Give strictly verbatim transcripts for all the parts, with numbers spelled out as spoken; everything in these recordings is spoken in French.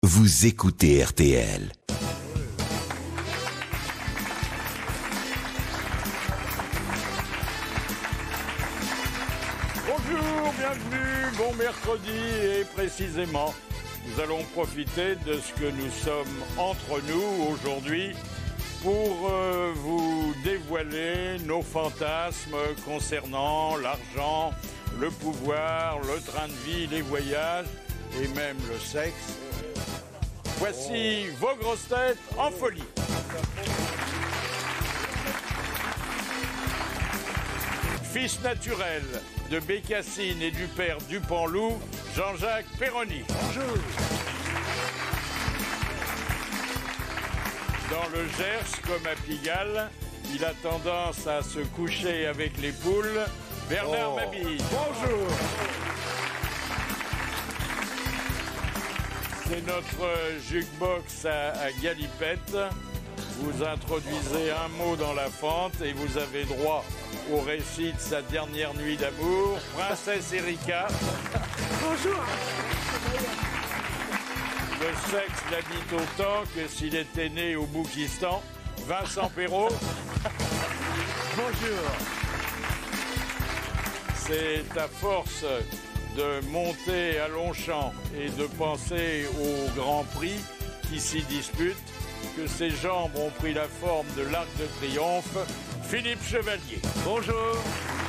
vous écoutez R T L. Bonjour, bienvenue, bon mercredi et précisément, nous allons profiter de ce que nous sommes entre nous aujourd'hui pour euh, vous dévoiler nos fantasmes concernant l'argent, le pouvoir, le train de vie, les voyages et même le sexe. Voici vos grosses têtes en folie. Fils naturel de Bécassine et du père Dupanloup, Jean-Jacques Perroni. Bonjour. Dans le Gers, comme à Pigalle, il a tendance à se coucher avec les poules, Bernard oh. Mabille. Bonjour. C'est notre jukebox à, à galipette. Vous introduisez un mot dans la fente et vous avez droit au récit de sa dernière nuit d'amour, Princesse Erika. Bonjour. Le sexe l'habite autant que s'il était né au Boukistan, Vincent Perrault. Bonjour. C'est à force de monter à Longchamp et de penser au Grand Prix qui s'y dispute que ses jambes ont pris la forme de l'Arc de Triomphe, Philippe Chevalier. Bonjour.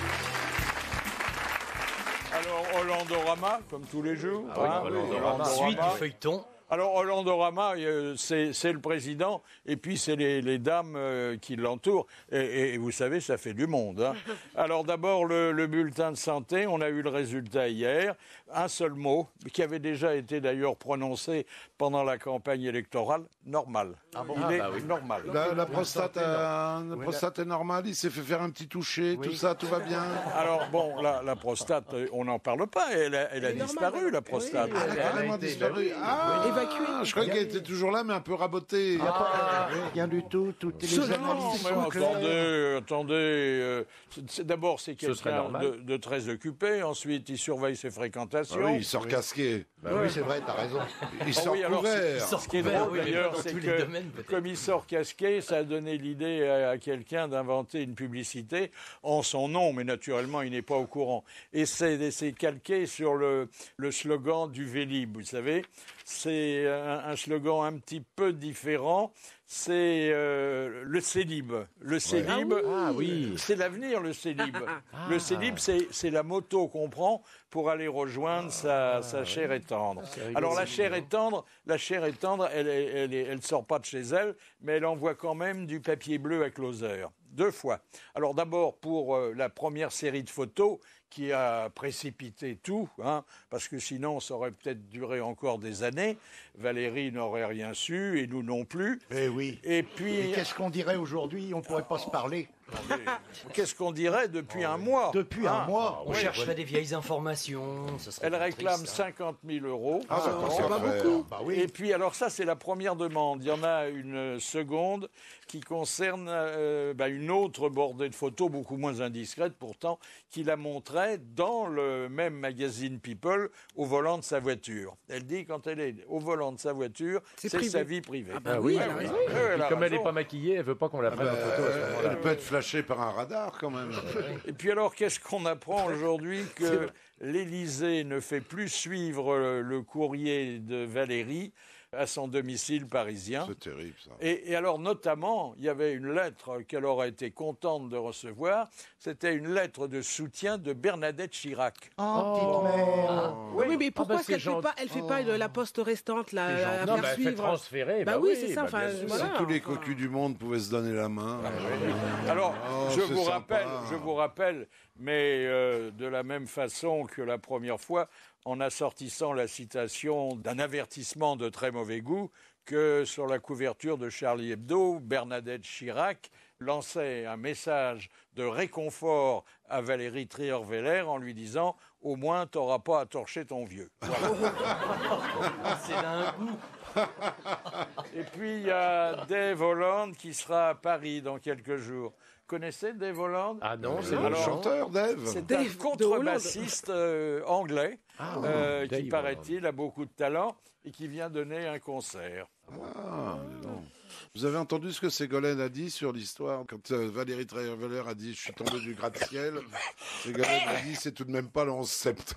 Alors, Hollandorama, comme tous les jours. Ah oui, hein, Hollandorama. Suite du feuilleton. Alors, Hollandorama, euh, c'est, c'est le président, et puis c'est les, les dames euh, qui l'entourent. Et, et vous savez, ça fait du monde. Hein. Alors, d'abord, le, le bulletin de santé, on a eu le résultat hier. Un seul mot, qui avait déjà été d'ailleurs prononcé pendant la campagne électorale, normal. Ah bon? Il ah, est bah oui. normal. La, la prostate, euh, la prostate est normale, il s'est fait faire un petit toucher, oui. Tout ça, tout va bien. Alors, bon, la, la prostate, on n'en parle pas, elle a, elle a elle disparu, normal. La prostate. Oui, elle a carrément disparu. Ah, oui. Évacuée. Je croyais qu'elle était toujours là, mais un peu rabotée. Ah, rien du tout, toutes les analyses sont attendez, attendez. Euh, c'est, d'abord, c'est quelqu'un de, de très occupé. Ensuite, il surveille ses fréquentations. Ah oui, il sort oui. casqué. Bah oui, c'est vrai, t'as raison. Il sort oui, alors, couvert. Ce qui est drôle, oui, d'ailleurs, c'est que, domaines, comme il sort casqué, ça a donné l'idée à, à quelqu'un d'inventer une publicité en son nom, mais naturellement, il n'est pas au courant. Et c'est, c'est calqué sur le, le slogan du Vélib, vous savez. C'est un, un slogan un petit peu différent. C'est euh, le Célib. Le Célib, ouais. ah, oui. c'est l'avenir, le Célib. Ah. Le Célib, c'est, c'est la moto qu'on prend pour aller rejoindre sa, sa chair et tendre. Alors la chair et tendre, la chair et tendre, elle, elle, elle, elle, elle sort pas de chez elle, mais elle envoie quand même du papier bleu à closer. Deux fois. Alors d'abord pour euh, la première série de photos qui a précipité tout, hein, parce que sinon ça aurait peut-être duré encore des années. Valérie n'aurait rien su et nous non plus. Eh oui. Et puis. Et qu'est-ce qu'on dirait aujourd'hui? On ne pourrait pas se parler. Qu'est-ce qu'on dirait depuis oh, un mois? Depuis hein un mois. On oui, chercherait oui. des vieilles informations. Ce serait Elle réclame triste, cinquante mille euros. Ah, ah c'est pas beaucoup. Bah, oui. Et puis, alors ça, c'est la première demande. Il y en a une seconde qui concerne euh, bah, une autre bordée de photos, beaucoup moins indiscrète pourtant, qui la montrait dans le même magazine People au volant de sa voiture. Elle dit, quand elle est au volant de sa voiture, c'est, c'est sa vie privée. Ah bah ah oui, oui, oui. oui. oui. Comme elle n'est pas maquillée, elle ne veut pas qu'on la prenne ah bah, en photo. Euh, elle peut être flashée par un radar quand même. Et puis alors, qu'est-ce qu'on apprend aujourd'hui? Que l'Élysée ne fait plus suivre le courrier de Valérie à son domicile parisien. C'est terrible, ça. Et, et alors, notamment, il y avait une lettre qu'elle aurait été contente de recevoir. C'était une lettre de soutien de Bernadette Chirac. Oh, oh. petite mère. Ah. Oui. oui, mais pourquoi ah bah, est-ce qu'elle ne fait pas, elle fait oh. pas de la poste restante là, à faire non, bah, suivre? Elle fait transférer. Bah, bah oui, c'est ça. Bah, enfin, voilà. Si tous les cocus du monde pouvaient se donner la main. Ah, oui. Alors, oh, je vous sympa. rappelle, je vous rappelle, mais euh, de la même façon que la première fois, en assortissant la citation d'un avertissement de très mauvais goût, que sur la couverture de Charlie Hebdo, Bernadette Chirac lançait un message de réconfort à Valérie Trierweiler en lui disant « Au moins, t'auras pas à torcher ton vieux. » C'est d'un goût. Et puis, il y a Dave Holland qui sera à Paris dans quelques jours. Connaissez Dave Holland? Ah non, c'est le le chanteur, Dave. C'est Dave un de contrebassiste euh, anglais Ah, euh, Dave qui, paraît-il, a beaucoup de talent et qui vient donner un concert. Ah, dis donc. Vous avez entendu ce que Ségolène a dit sur l'histoire quand euh, Valérie Trierweiler a dit « Je suis tombé du gratte-ciel ». Ségolène a dit « C'est tout de même pas le onze septembre ».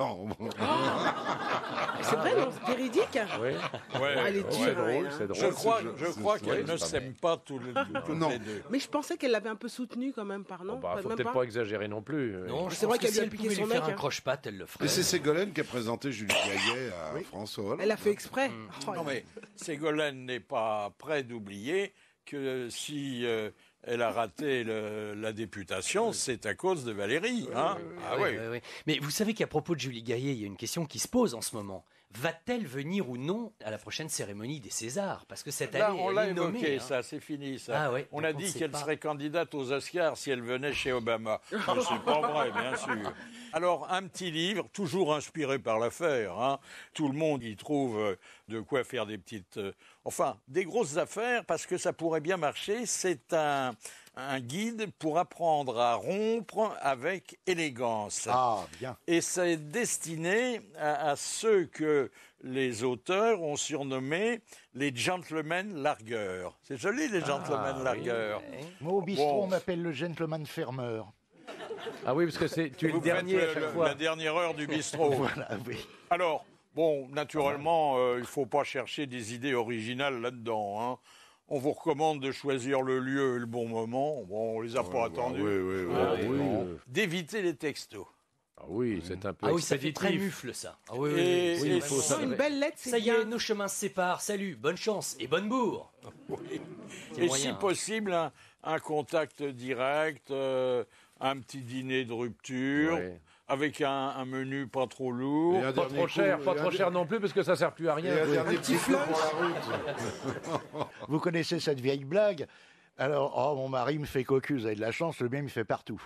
C'est vrai, non, c'est véridique. Oui. Ouais, Elle est ouais. dure, C'est drôle, elle, hein. c'est drôle. Je crois, c'est- je c'est- crois c'est- qu'elles ouais, ne c'est s'aiment pas tous les, toutes Non. les deux. Mais je pensais qu'elle l'avait un peu soutenu quand même, par non Oh, bah, pas- faut même peut-être pas exagérer non plus. Non, je C'est vrai pense que qu'elle lui si a elle piqué pouvait son lui faire mec, un hein. croche-patte, elle le ferait. Et c'est Ségolène qui a présenté Julie Gaillet à François Hollande. Elle a fait exprès. Oh, Non mais Ségolène n'est pas près d'oublier que si euh, elle a raté le- la députation, c'est à cause de Valérie. Hein ah Oui, oui. oui, oui. Mais vous savez qu'à propos de Julie Gaillet, il y a une question qui se pose en ce moment. Va-t-elle venir ou non à la prochaine cérémonie des Césars? Parce que cette Là, année, on elle l'a est nommée, évoqué, hein. ça, c'est fini, ça. Ah ouais, on donc a on dit sait qu'elle pas. serait candidate aux Oscars si elle venait chez Obama. Mais c'est pas vrai, bien sûr. Alors, un petit livre, toujours inspiré par l'affaire. Hein. Tout le monde y trouve euh, de quoi faire des petites... euh, enfin, des grosses affaires, parce que ça pourrait bien marcher. C'est un, un guide pour apprendre à rompre avec élégance. Ah, bien. Et c'est destiné à, à ceux que les auteurs ont surnommés les gentlemen largueurs. C'est joli, les gentlemen oui. largueurs. Moi, au bistrot, Bon. on m'appelle le gentleman fermeur. Ah oui, parce que c'est tu es le Vous dernier faites à le- chaque le- fois. la dernière heure du bistrot. Voilà, oui. Alors, bon, naturellement, euh, il ne faut pas chercher des idées originales là-dedans. Hein. On vous recommande de choisir le lieu et le bon moment. Bon, on les a pas attendus. Oui, oui, oui. Ah oui. oui, Bon. euh, D'éviter les textos. ah oui, c'est un peu Ah oui, ça fait très expéditif. mufle, ça. Ah oui, oui, Et- oui, Oui, et il faut ça- ça. Une belle lettre, c'est Ça y bien. est, nos chemins se séparent. Salut, bonne chance et bonne bourre. C'est Et moyen, si hein. possible, un, un contact direct, euh, un petit dîner de rupture, Ouais. avec un, un menu pas trop lourd. Et un Pas dernier trop coup- cher, pas et un trop der- cher non plus, parce que ça sert plus à rien. Et un Oui. dernier petit coup pour la route. Vous connaissez cette vieille blague? Alors, oh, mon mari me fait cocu, vous avez de la chance, le bien il me fait partout.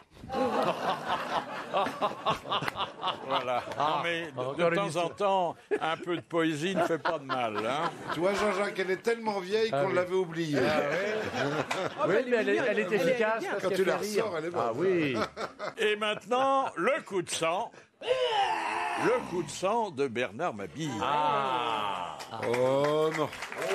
Voilà. Non, mais de, encore de une temps histoire. en temps, un peu de poésie ne fait pas de mal. Hein. Tu vois, Jean-Jacques, elle est tellement vieille Ah qu'on oui. l'avait oubliée. Oh, Oui, bah, mais elle est, mignonne. elle est Elle est efficace bien. parce Quand qu'elle tu la fait rire. ressors, elle est bonne. Ah oui. Et maintenant, le coup de sang. Le coup de sang de Bernard Mabille. Ah. Oh non.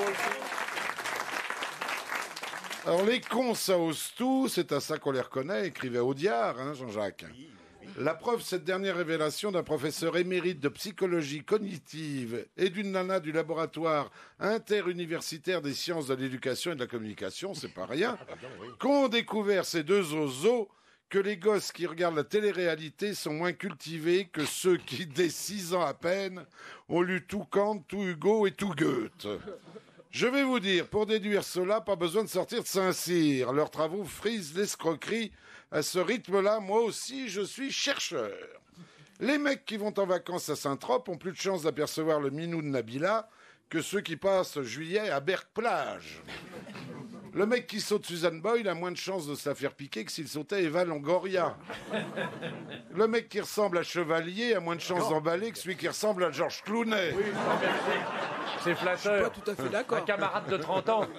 Alors les cons, ça ose tout, c'est à ça qu'on les reconnaît, écrivait Audiard, hein, Jean-Jacques. La preuve, cette dernière révélation d'un professeur émérite de psychologie cognitive et d'une nana du laboratoire interuniversitaire des sciences de l'éducation et de la communication, c'est pas rien, qu'ont découvert ces deux oiseaux que les gosses qui regardent la télé-réalité sont moins cultivés que ceux qui, dès six ans à peine, ont lu tout Kant, tout Hugo et tout Goethe. Je vais vous dire, pour déduire cela, pas besoin de sortir de Saint-Cyr. Leurs travaux frisent l'escroquerie. À ce rythme-là, moi aussi, je suis chercheur. Les mecs qui vont en vacances à Saint-Trope ont plus de chances d'apercevoir le minou de Nabila que ceux qui passent juillet à Berck-Plage. Le mec qui saute Suzanne Boyle a moins de chances de se la faire piquer que s'il sautait Eva Longoria. Le mec qui ressemble à Chevalier a moins de chances d'emballer que celui qui ressemble à Georges Clooney. Oui, non, merci. C'est flatteur. Pas tout à fait Un d'accord. camarade de trente ans.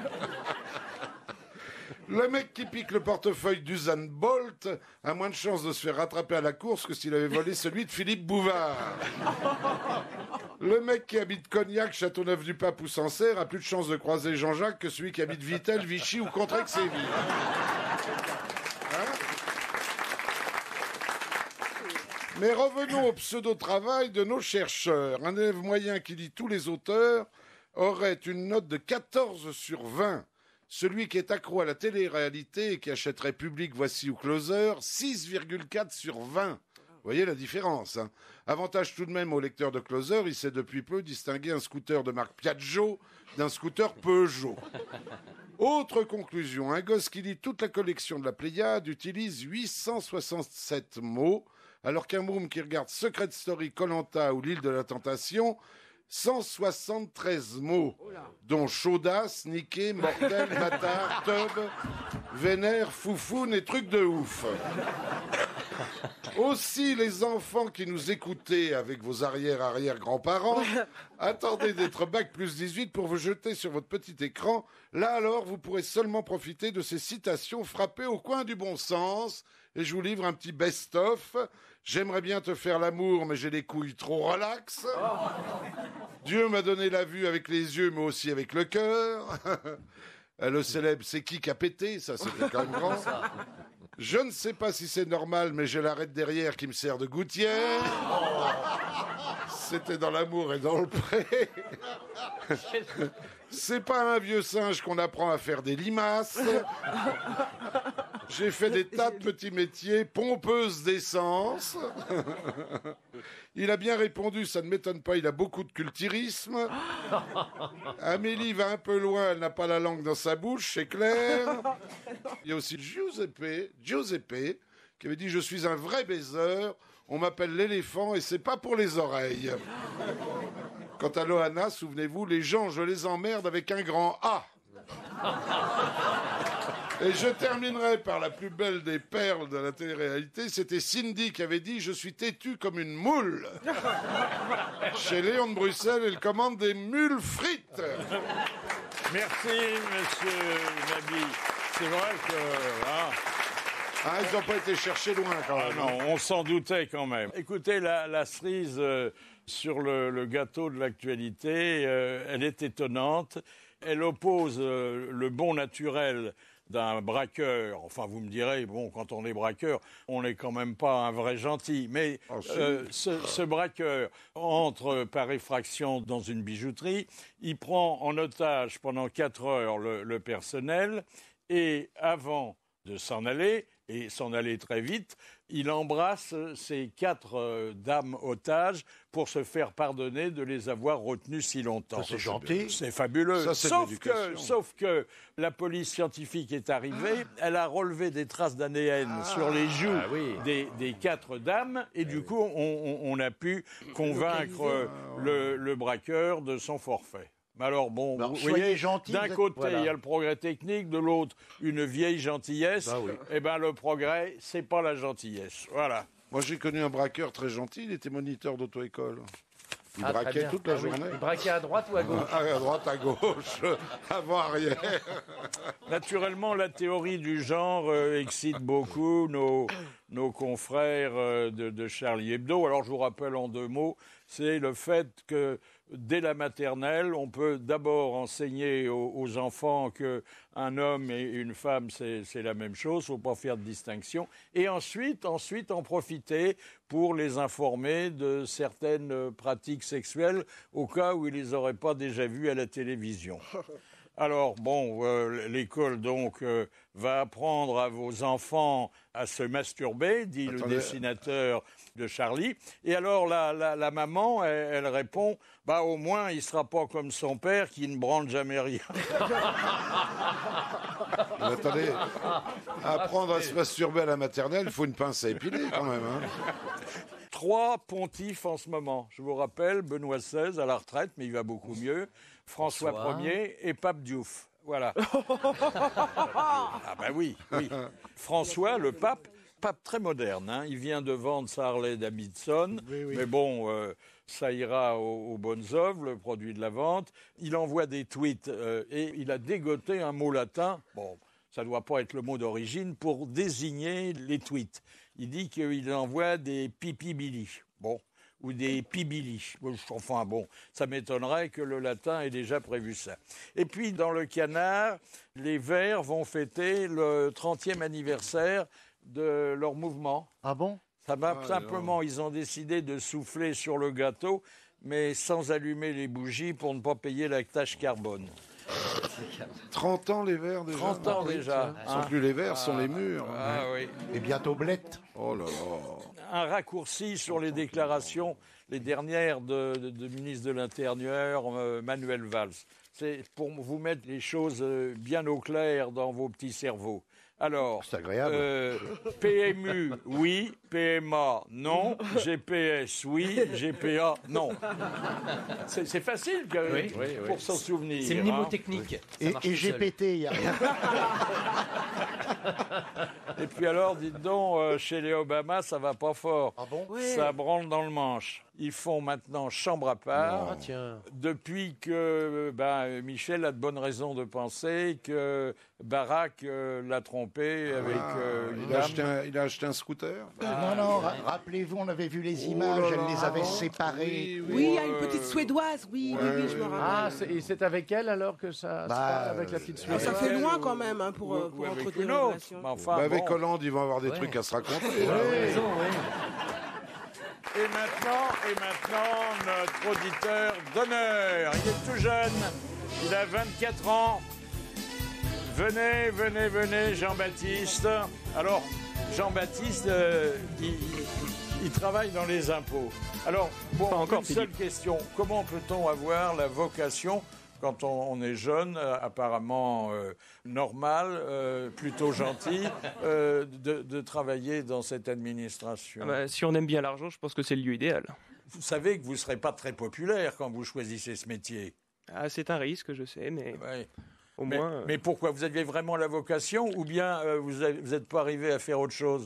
Le mec qui pique le portefeuille d'Usain Bolt a moins de chances de se faire rattraper à la course que s'il avait volé celui de Philippe Bouvard. Le mec qui habite Cognac, Châteauneuf-du-Pape ou Sancerre a plus de chances de croiser Jean-Jacques que celui qui habite Vittel, Vichy ou Contrexéville. Hein? Mais revenons au pseudo-travail de nos chercheurs. Un élève moyen qui lit tous les auteurs aurait une note de quatorze sur vingt. Celui qui est accro à la télé-réalité et qui achèterait Public, Voici ou Closer, six virgule quatre sur vingt. Vous voyez la différence, hein. Avantage tout de même au lecteur de Closer, il sait depuis peu distinguer un scooter de marque Piaggio d'un scooter Peugeot. Autre conclusion, un gosse qui lit toute la collection de la Pléiade utilise huit cent soixante-sept mots, alors qu'un môme qui regarde Secret Story, Koh-Lanta ou l'île de la Tentation, cent soixante-treize mots, dont chaudasse, niqué, mortel, bâtard, tub, vénère, foufoune et trucs de ouf. Aussi, les enfants qui nous écoutaient avec vos arrière-arrière-grands-parents, attendez d'être bac plus dix-huit pour vous jeter sur votre petit écran. Là alors, vous pourrez seulement profiter de ces citations frappées au coin du bon sens. Et je vous livre un petit best-of. J'aimerais bien te faire l'amour, mais j'ai les couilles trop relax. Dieu m'a donné la vue avec les yeux, mais aussi avec le cœur. Le célèbre, c'est qui qui a pété? Ça, c'était quand même grand. Je ne sais pas si c'est normal, mais j'ai l'arête derrière qui me sert de gouttière. C'était dans l'amour et dans le pré. C'est pas un vieux singe qu'on apprend à faire des limaces. J'ai fait des tas de petits métiers, pompeuse d'essence. Il a bien répondu, ça ne m'étonne pas, il a beaucoup de culturisme. Amélie va un peu loin, elle n'a pas la langue dans sa bouche, c'est clair. Il y a aussi Giuseppe, Giuseppe, qui avait dit « Je suis un vrai baiser, on m'appelle l'éléphant et c'est pas pour les oreilles ». Quant à Loana, souvenez-vous, les gens, je les emmerde avec un grand A. Et je terminerai par la plus belle des perles de la télé-réalité. C'était Cindy qui avait dit « Je suis têtu comme une moule ». Chez Léon de Bruxelles, elle commande des mules frites. Merci, monsieur Nabi. C'est vrai que... Hein, ah, ils n'ont pas été cherchés loin, quand même. Ah non, on s'en doutait quand même. Écoutez, la, la cerise euh, sur le, le gâteau de l'actualité, euh, elle est étonnante. Elle oppose euh, le bon naturel d'un braqueur. Enfin, vous me direz, bon, quand on est braqueur, on n'est quand même pas un vrai gentil. Mais oh, euh, ce, ce braqueur entre par effraction dans une bijouterie, il prend en otage pendant quatre heures le, le personnel et avant de s'en aller, et s'en aller très vite, il embrasse ces quatre euh, dames otages pour se faire pardonner de les avoir retenues si longtemps. Ça, c'est gentil. C'est fabuleux. Ça, c'est sauf, de que, sauf que la police scientifique est arrivée, elle a relevé des traces d'A D N ah, sur les joues ah, oui. des, des quatre dames, et ah, du oui. coup, on, on, on a pu convaincre le, le braqueur de son forfait. Alors bon, alors, vous voyez, d'un côté, voilà. il y a le progrès technique, de l'autre, une vieille gentillesse. Ah oui. Eh bien, le progrès, c'est pas la gentillesse. Voilà. Moi, j'ai connu un braqueur très gentil, il était moniteur d'auto-école. Il ah, braquait toute la ah, journée. Oui. Il braquait à droite ou à gauche? À droite, à gauche, avant, arrière. Naturellement, la théorie du genre euh, excite beaucoup nos, nos confrères euh, de, de Charlie Hebdo. Alors, je vous rappelle en deux mots, c'est le fait que dès la maternelle, on peut d'abord enseigner aux, aux enfants qu'un homme et une femme, c'est, c'est la même chose, il ne faut pas faire de distinction. Et ensuite, ensuite, en profiter pour les informer de certaines pratiques sexuelles au cas où ils ne les auraient pas déjà vues à la télévision. Alors, bon, euh, l'école, donc, euh, va apprendre à vos enfants à se masturber, dit Attendez. le dessinateur de Charlie. Et alors, la, la, la maman, elle, elle répond, bah, au moins, il ne sera pas comme son père qui ne branle jamais rien. Mais attendez, apprendre à se masturber à la maternelle, il faut une pince à épiler, quand même, hein. Trois pontifes en ce moment. Je vous rappelle, Benoît seize à la retraite, mais il va beaucoup mieux. François, François. Ier et Pape Diouf. Voilà. Ah ben oui, oui. François, le pape, pape très moderne. Hein. Il vient de vendre sa Harley Davidson. Oui, oui. Mais bon, euh, ça ira aux, aux bonnes œuvres, le produit de la vente. Il envoie des tweets euh, et il a dégoté un mot latin. Bon, ça ne doit pas être le mot d'origine pour désigner les tweets. Il dit qu'il envoie des pipi-billy. Bon. Ou des pibili. Enfin bon, ça m'étonnerait que le latin ait déjà prévu ça. Et puis dans le Canard, les Verts vont fêter le trentième anniversaire de leur mouvement. Ah bon? Ça va ah, simplement, non. Ils ont décidé de souffler sur le gâteau, mais sans allumer les bougies pour ne pas payer la taxe carbone. trente ans les Verts déjà. trente ans déjà. Ce ne sont plus les Verts, ce ah, sont les murs. Ah, oui. Et bientôt Blette. Oh là là. Un raccourci sur les déclarations, les dernières de, de, de ministre de l'Intérieur, euh, Manuel Valls. C'est pour vous mettre les choses bien au clair dans vos petits cerveaux. Alors, c'est agréable. Euh, P M U, oui. P M A, non. G P S, oui. G P A, non. C'est, c'est facile que, oui, oui, pour oui. s'en souvenir. C'est mnémotechnique. Hein. Et, et G P T, il y a rien. Et puis alors, dites donc, euh, chez les Obama, ça va pas fort. Ah bon? Ouais. Ça branle dans le manche. Ils font maintenant chambre à part. Ah, tiens. Depuis que ben, Michel a de bonnes raisons de penser que Barack euh, l'a trompé avec Ah, euh, une il, a dame. acheté un, il a acheté un scooter. Non, non, ra- rappelez-vous, on avait vu les images, Oh là elle les là. avait séparées. Oui, oui. Oui, il y a une petite suédoise, oui, oui, oui, je me Ah, rappelle. c'est- et c'est avec elle alors que ça se Bah, passe, avec la petite euh, Ah, ça Suédoise fait loin ou- quand même hein, pour, ou- euh, ou pour avec entretenir une une autre. relation. Mais enfin, Bah, avec bon. Hollande, ils vont avoir des Ouais. trucs à se raconter. Vous avez raison, oui. Et maintenant, et maintenant, notre auditeur d'honneur. Il est tout jeune, il a vingt-quatre ans. Venez, venez, venez, Jean-Baptiste. Alors, Jean-Baptiste, euh, il, il- il travaille dans les impôts. Alors, bon, Pas encore, une seule Philippe. question. Comment peut-on avoir la vocation, quand on, on est jeune, euh, apparemment euh, normal, euh, plutôt gentil, euh, de, de travailler dans cette administration? Ah bah, si on aime bien l'argent, je pense que c'est le lieu idéal. Vous savez que vous ne serez pas très populaire quand vous choisissez ce métier. Ah, c'est un risque, je sais, mais Ouais. au Mais, moins... euh, mais pourquoi? Vous aviez vraiment la vocation ou bien euh, vous n'êtes pas arrivé à faire autre chose?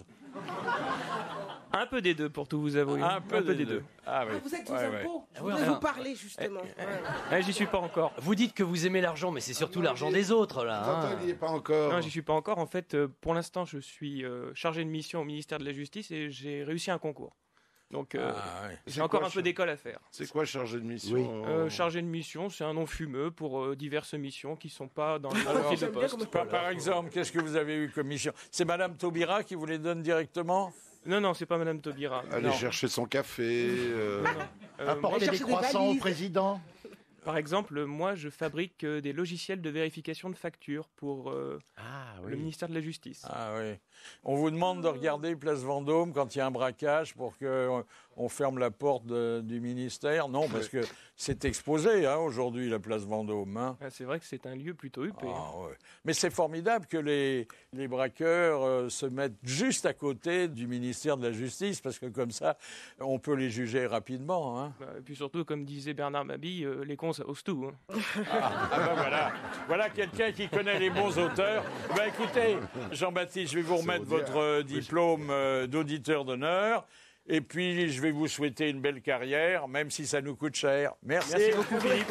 Un peu des deux, pour tout vous avouer. Un peu, des deux. Ah oui. Ah, vous êtes aux Ouais, ouais. impôts. Je Ah ouais, voudrais enfin- vous parler justement. Ouais. Ah, j'y suis pas encore. Vous dites que vous aimez l'argent, mais c'est surtout l'argent des autres, là. hein. Attends, il n'y est pas encore. Non, j'y suis pas encore. En fait, euh, pour l'instant, je suis euh, chargé de mission au ministère de la Justice et j'ai réussi un concours. Donc, euh, Ah, ouais. j'ai C'est encore quoi, un peu char- d'école à faire. C'est quoi chargé de mission? Oui. Euh, chargé de mission, c'est un nom fumeux pour euh, diverses missions qui sont pas dans les Alors, profils de J'aime bien poste. comment- Par, par exemple, qu'est-ce que vous avez eu comme mission? C'est Madame Taubira qui vous les donne directement? Non, non, c'est pas Madame Taubira. Aller Non. chercher son café. euh, Euh, Apporter des chercher des croissants au valises. président. Par exemple, moi, je fabrique euh, des logiciels de vérification de factures pour euh, Ah le ministère de la Justice. Ah oui. On vous demande de regarder Place Vendôme quand il y a un braquage pour qu'on on ferme la porte de- du ministère. Non, parce que c'est exposé hein, aujourd'hui, la Place Vendôme. hein. Ah, c'est vrai que c'est un lieu plutôt huppé. Ah, ouais. Mais c'est formidable que les, les braqueurs euh, se mettent juste à côté du ministère de la Justice, parce que comme ça, on peut les juger rapidement. hein. Bah, et puis surtout, comme disait Bernard Mabille, euh, les cons, ça ose tout. hein. Ah ben voilà, voilà quelqu'un qui connaît les bons auteurs. Ben écoutez, Jean-Baptiste, je vais vous remettre Audiard. votre euh, diplôme euh, d'auditeur d'honneur. Et puis, je vais vous souhaiter une belle carrière, même si ça nous coûte cher. Merci. Merci beaucoup, Philippe.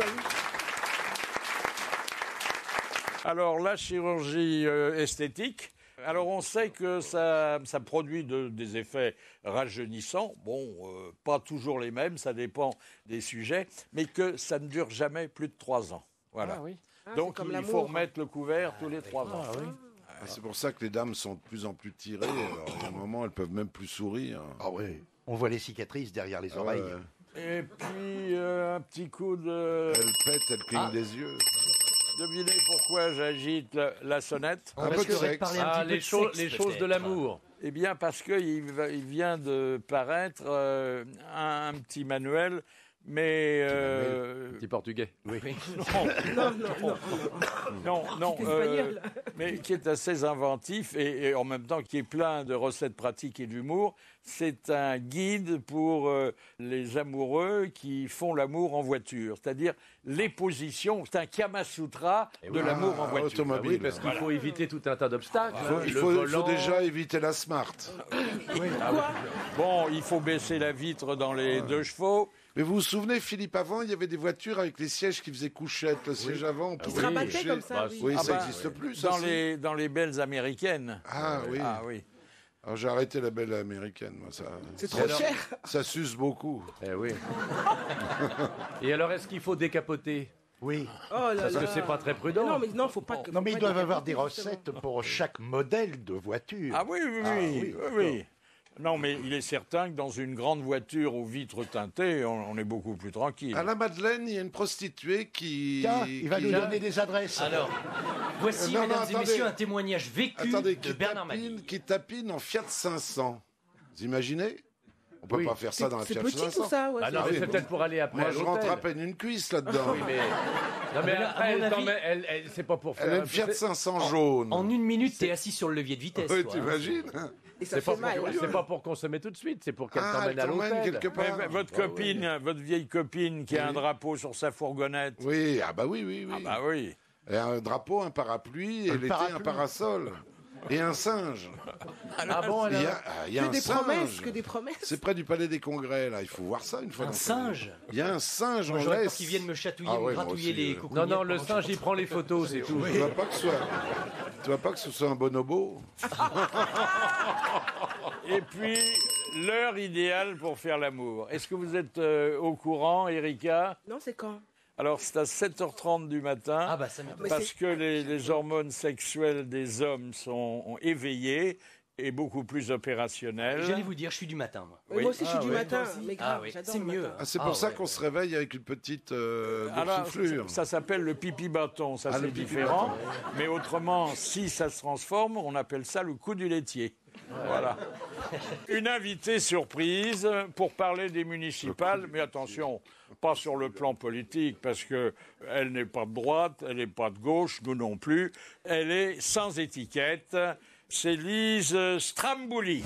Alors, la chirurgie euh, esthétique. Alors, on sait que ça, ça produit de- des effets rajeunissants. Bon, euh, pas toujours les mêmes, ça dépend des sujets, mais que ça ne dure jamais plus de trois ans. Voilà. Ah oui. Ah, c'est Donc, comme il l'amour, faut hein. remettre le couvert tous les trois ans. Ah, c'est pour ça que les dames sont de plus en plus tirées. Alors, il y a un moment, elles peuvent même plus sourire. Ah oui. On voit les cicatrices derrière les Ah oreilles. ouais. Et puis, euh, un petit coup de... Elles pètent, elles clignent Ah. des yeux. Devinez pourquoi j'agite la, la sonnette? Un Parce peu de qu'il aurait sexe. parlé un Ah, petit peu les, de choses- sexe, les choses de peut-être. l'amour. Eh bien, parce qu'il va- il vient de paraître euh, un, un petit manuel, mais... euh, Petit portugais. non, Non, non, non. non, non, Petit euh, espagnol. mais qui est assez inventif et, et en même temps qui est plein de recettes pratiques et d'humour. C'est un guide pour euh, les amoureux qui font l'amour en voiture, c'est-à-dire les positions. C'est un Kama Sutra de l'amour en Ah, voiture. automobile. Ah oui, parce qu'il faut éviter tout un tas d'obstacles. Il faut, hein, il le faut- il faut volant. déjà éviter la smart. Bon, il faut baisser la vitre dans les deux chevaux. Mais vous vous souvenez, Philippe, avant, il y avait des voitures avec les sièges qui faisaient couchette. Le siège avant, on Qui pouvait se rabattait coucher. comme ça, Bah, oui. Oui, Ah ça bah, n'existe plus, ça. Dans si. les, dans les belles américaines. Ah oui. Ah oui. Alors j'ai arrêté la belle américaine, moi. Ça, C'est trop cher. ça s'use beaucoup. Eh oui. Et alors, est-ce qu'il faut décapoter? Oui. Oh là Parce là. que c'est pas très prudent. Non, mais non, faut pas. que- Non, mais faut ils pas doivent avoir décapoter, des justement. recettes pour chaque modèle de voiture. Ah oui, oui, Ah oui, oui, oui, oui. Non, mais il est certain que dans une grande voiture aux vitres teintées, on, on est beaucoup plus tranquille. À la Madeleine, il y a une prostituée qui. Tiens, il va qui- nous donner des adresses. Alors, voici, Non, non, mesdames et attendez. messieurs, un témoignage vécu Attendez, de qui Bernard tapine, Mabille. qui tapine en Fiat cinq cents. Vous imaginez? On peut Oui. pas faire ça dans un C'est Fiat petit cinq cents. tout ça, ouais. Ah non, Ah mais oui, c'est bon. peut-être pour aller après Moi, à je l'hôtel. rentre à peine une cuisse là-dedans. Oui, mais... Non, mais Mais là, à après, mon elle, avis- non, mais elle- elle- c'est pas pour faire... Elle a un une Fiat peu- cinq cents jaune. En une minute, t'es assis sur le levier de vitesse. Oui, toi, hein. t'imagines? Et ça C'est pas, fait mal. pour... c'est pas pour consommer tout de suite, c'est pour qu'elle Ah, t'emmène elle à t'emmène l'hôtel. quelque Mais part. v- votre Bah, copine, votre vieille copine qui a un Oui. drapeau sur sa fourgonnette. Oui, ah bah oui, oui, oui. Ah bah oui. Et un drapeau, un parapluie, et Un l'été, parapluie. un parasol. Et un singe. Ah bon, Il y alors a, ah, il y a Que un des promesses, singe. que des promesses. C'est près du Palais des Congrès, là. Il faut voir ça une fois. Un dans sa vie. singe. Il y a un singe Moi, en j'aurais peur laisse. qu'ils viennent me chatouiller, Ah me ouais, moi gratouiller aussi, les euh. coucougnettes. Non, non, le pendant singe, il prend les photos, c'est tout. Tu vois pas que ce soit... tu vois pas que ce soit un bonobo? Et puis, l'heure idéale pour faire l'amour. Est-ce que vous êtes euh, au courant, Erika? Non, c'est quand? Alors, c'est à sept heures trente du matin. Ah bah ça m'étonne. Mais Parce c'est- que les, les hormones sexuelles des hommes sont éveillées et beaucoup plus opérationnelles. J'allais vous dire, je suis du matin, moi. Oui, Oui. Moi aussi, je suis Ah du ouais. matin. Moi aussi. Mais Ah grave, oui, j'adore c'est le mieux. matin. Ah, c'est Ah pour ça ouais. qu'on se réveille avec une petite euh, Alors, boursouflure. ça s'appelle le pipi bâton, ça Ah, c'est le pipi différent. bâton. Mais autrement, si ça se transforme, on appelle ça le coup du laitier. Voilà. Une invitée surprise pour parler des municipales, mais attention, pas sur le plan politique, parce que elle n'est pas de droite, elle n'est pas de gauche, nous non plus. Elle est sans étiquette. C'est Lise Strambouli.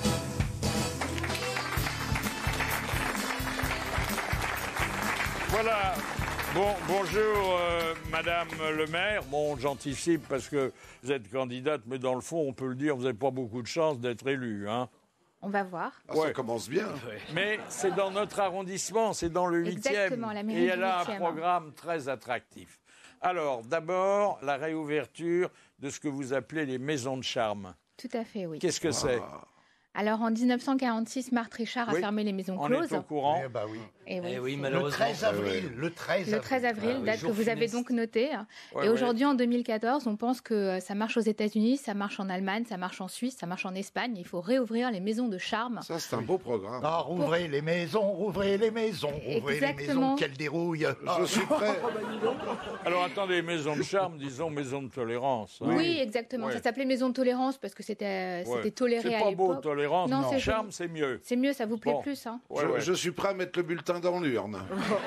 Voilà. Bon, bonjour, euh, Madame le maire. Bon, j'anticipe parce que vous êtes candidate, mais dans le fond, on peut le dire, vous n'avez pas beaucoup de chance d'être élue, hein. On va voir. Ah, ça Ouais. commence bien. Mais c'est dans notre arrondissement, c'est dans le huitième. Exactement, la mairie Et du elle a un huitième. programme très attractif. Alors, d'abord, la réouverture de ce que vous appelez les maisons de charme. Tout à fait, oui. Qu'est-ce que c'est? Alors, en dix-neuf cent quarante-six, Marthe Richard a Oui. fermé les maisons On closes. est au courant. Eh bah oui. Et oui, Eh oui, c'est- Le malheureusement. treize avril, le treize Le treize avril, Ah oui, date jour que vous avez funeste. donc notée. Ouais, et ouais. aujourd'hui, en deux mille quatorze, on pense que euh, ça marche aux États-Unis, ça marche en Allemagne, ça marche en Suisse, ça marche en Espagne. Il faut réouvrir les maisons de charme. Ça, c'est un beau programme. Ah, rouvrez les maisons, rouvrez les maisons, rouvrez les Exactement. maisons, quelle dérouille. Ah, Je suis prêt. Alors, attendez, maison de charme, disons maison de tolérance. hein. Oui, exactement. Ouais. Ça s'appelait maison de tolérance parce que c'était euh, Ouais. c'était toléré C'est à pas beau, l'époque. tolérance. Non, Non, c'est charme, joli. c'est mieux. C'est mieux, ça vous plaît Bon. plus. Hein. Ouais, je, ouais. je suis prêt à mettre le bulletin dans l'urne.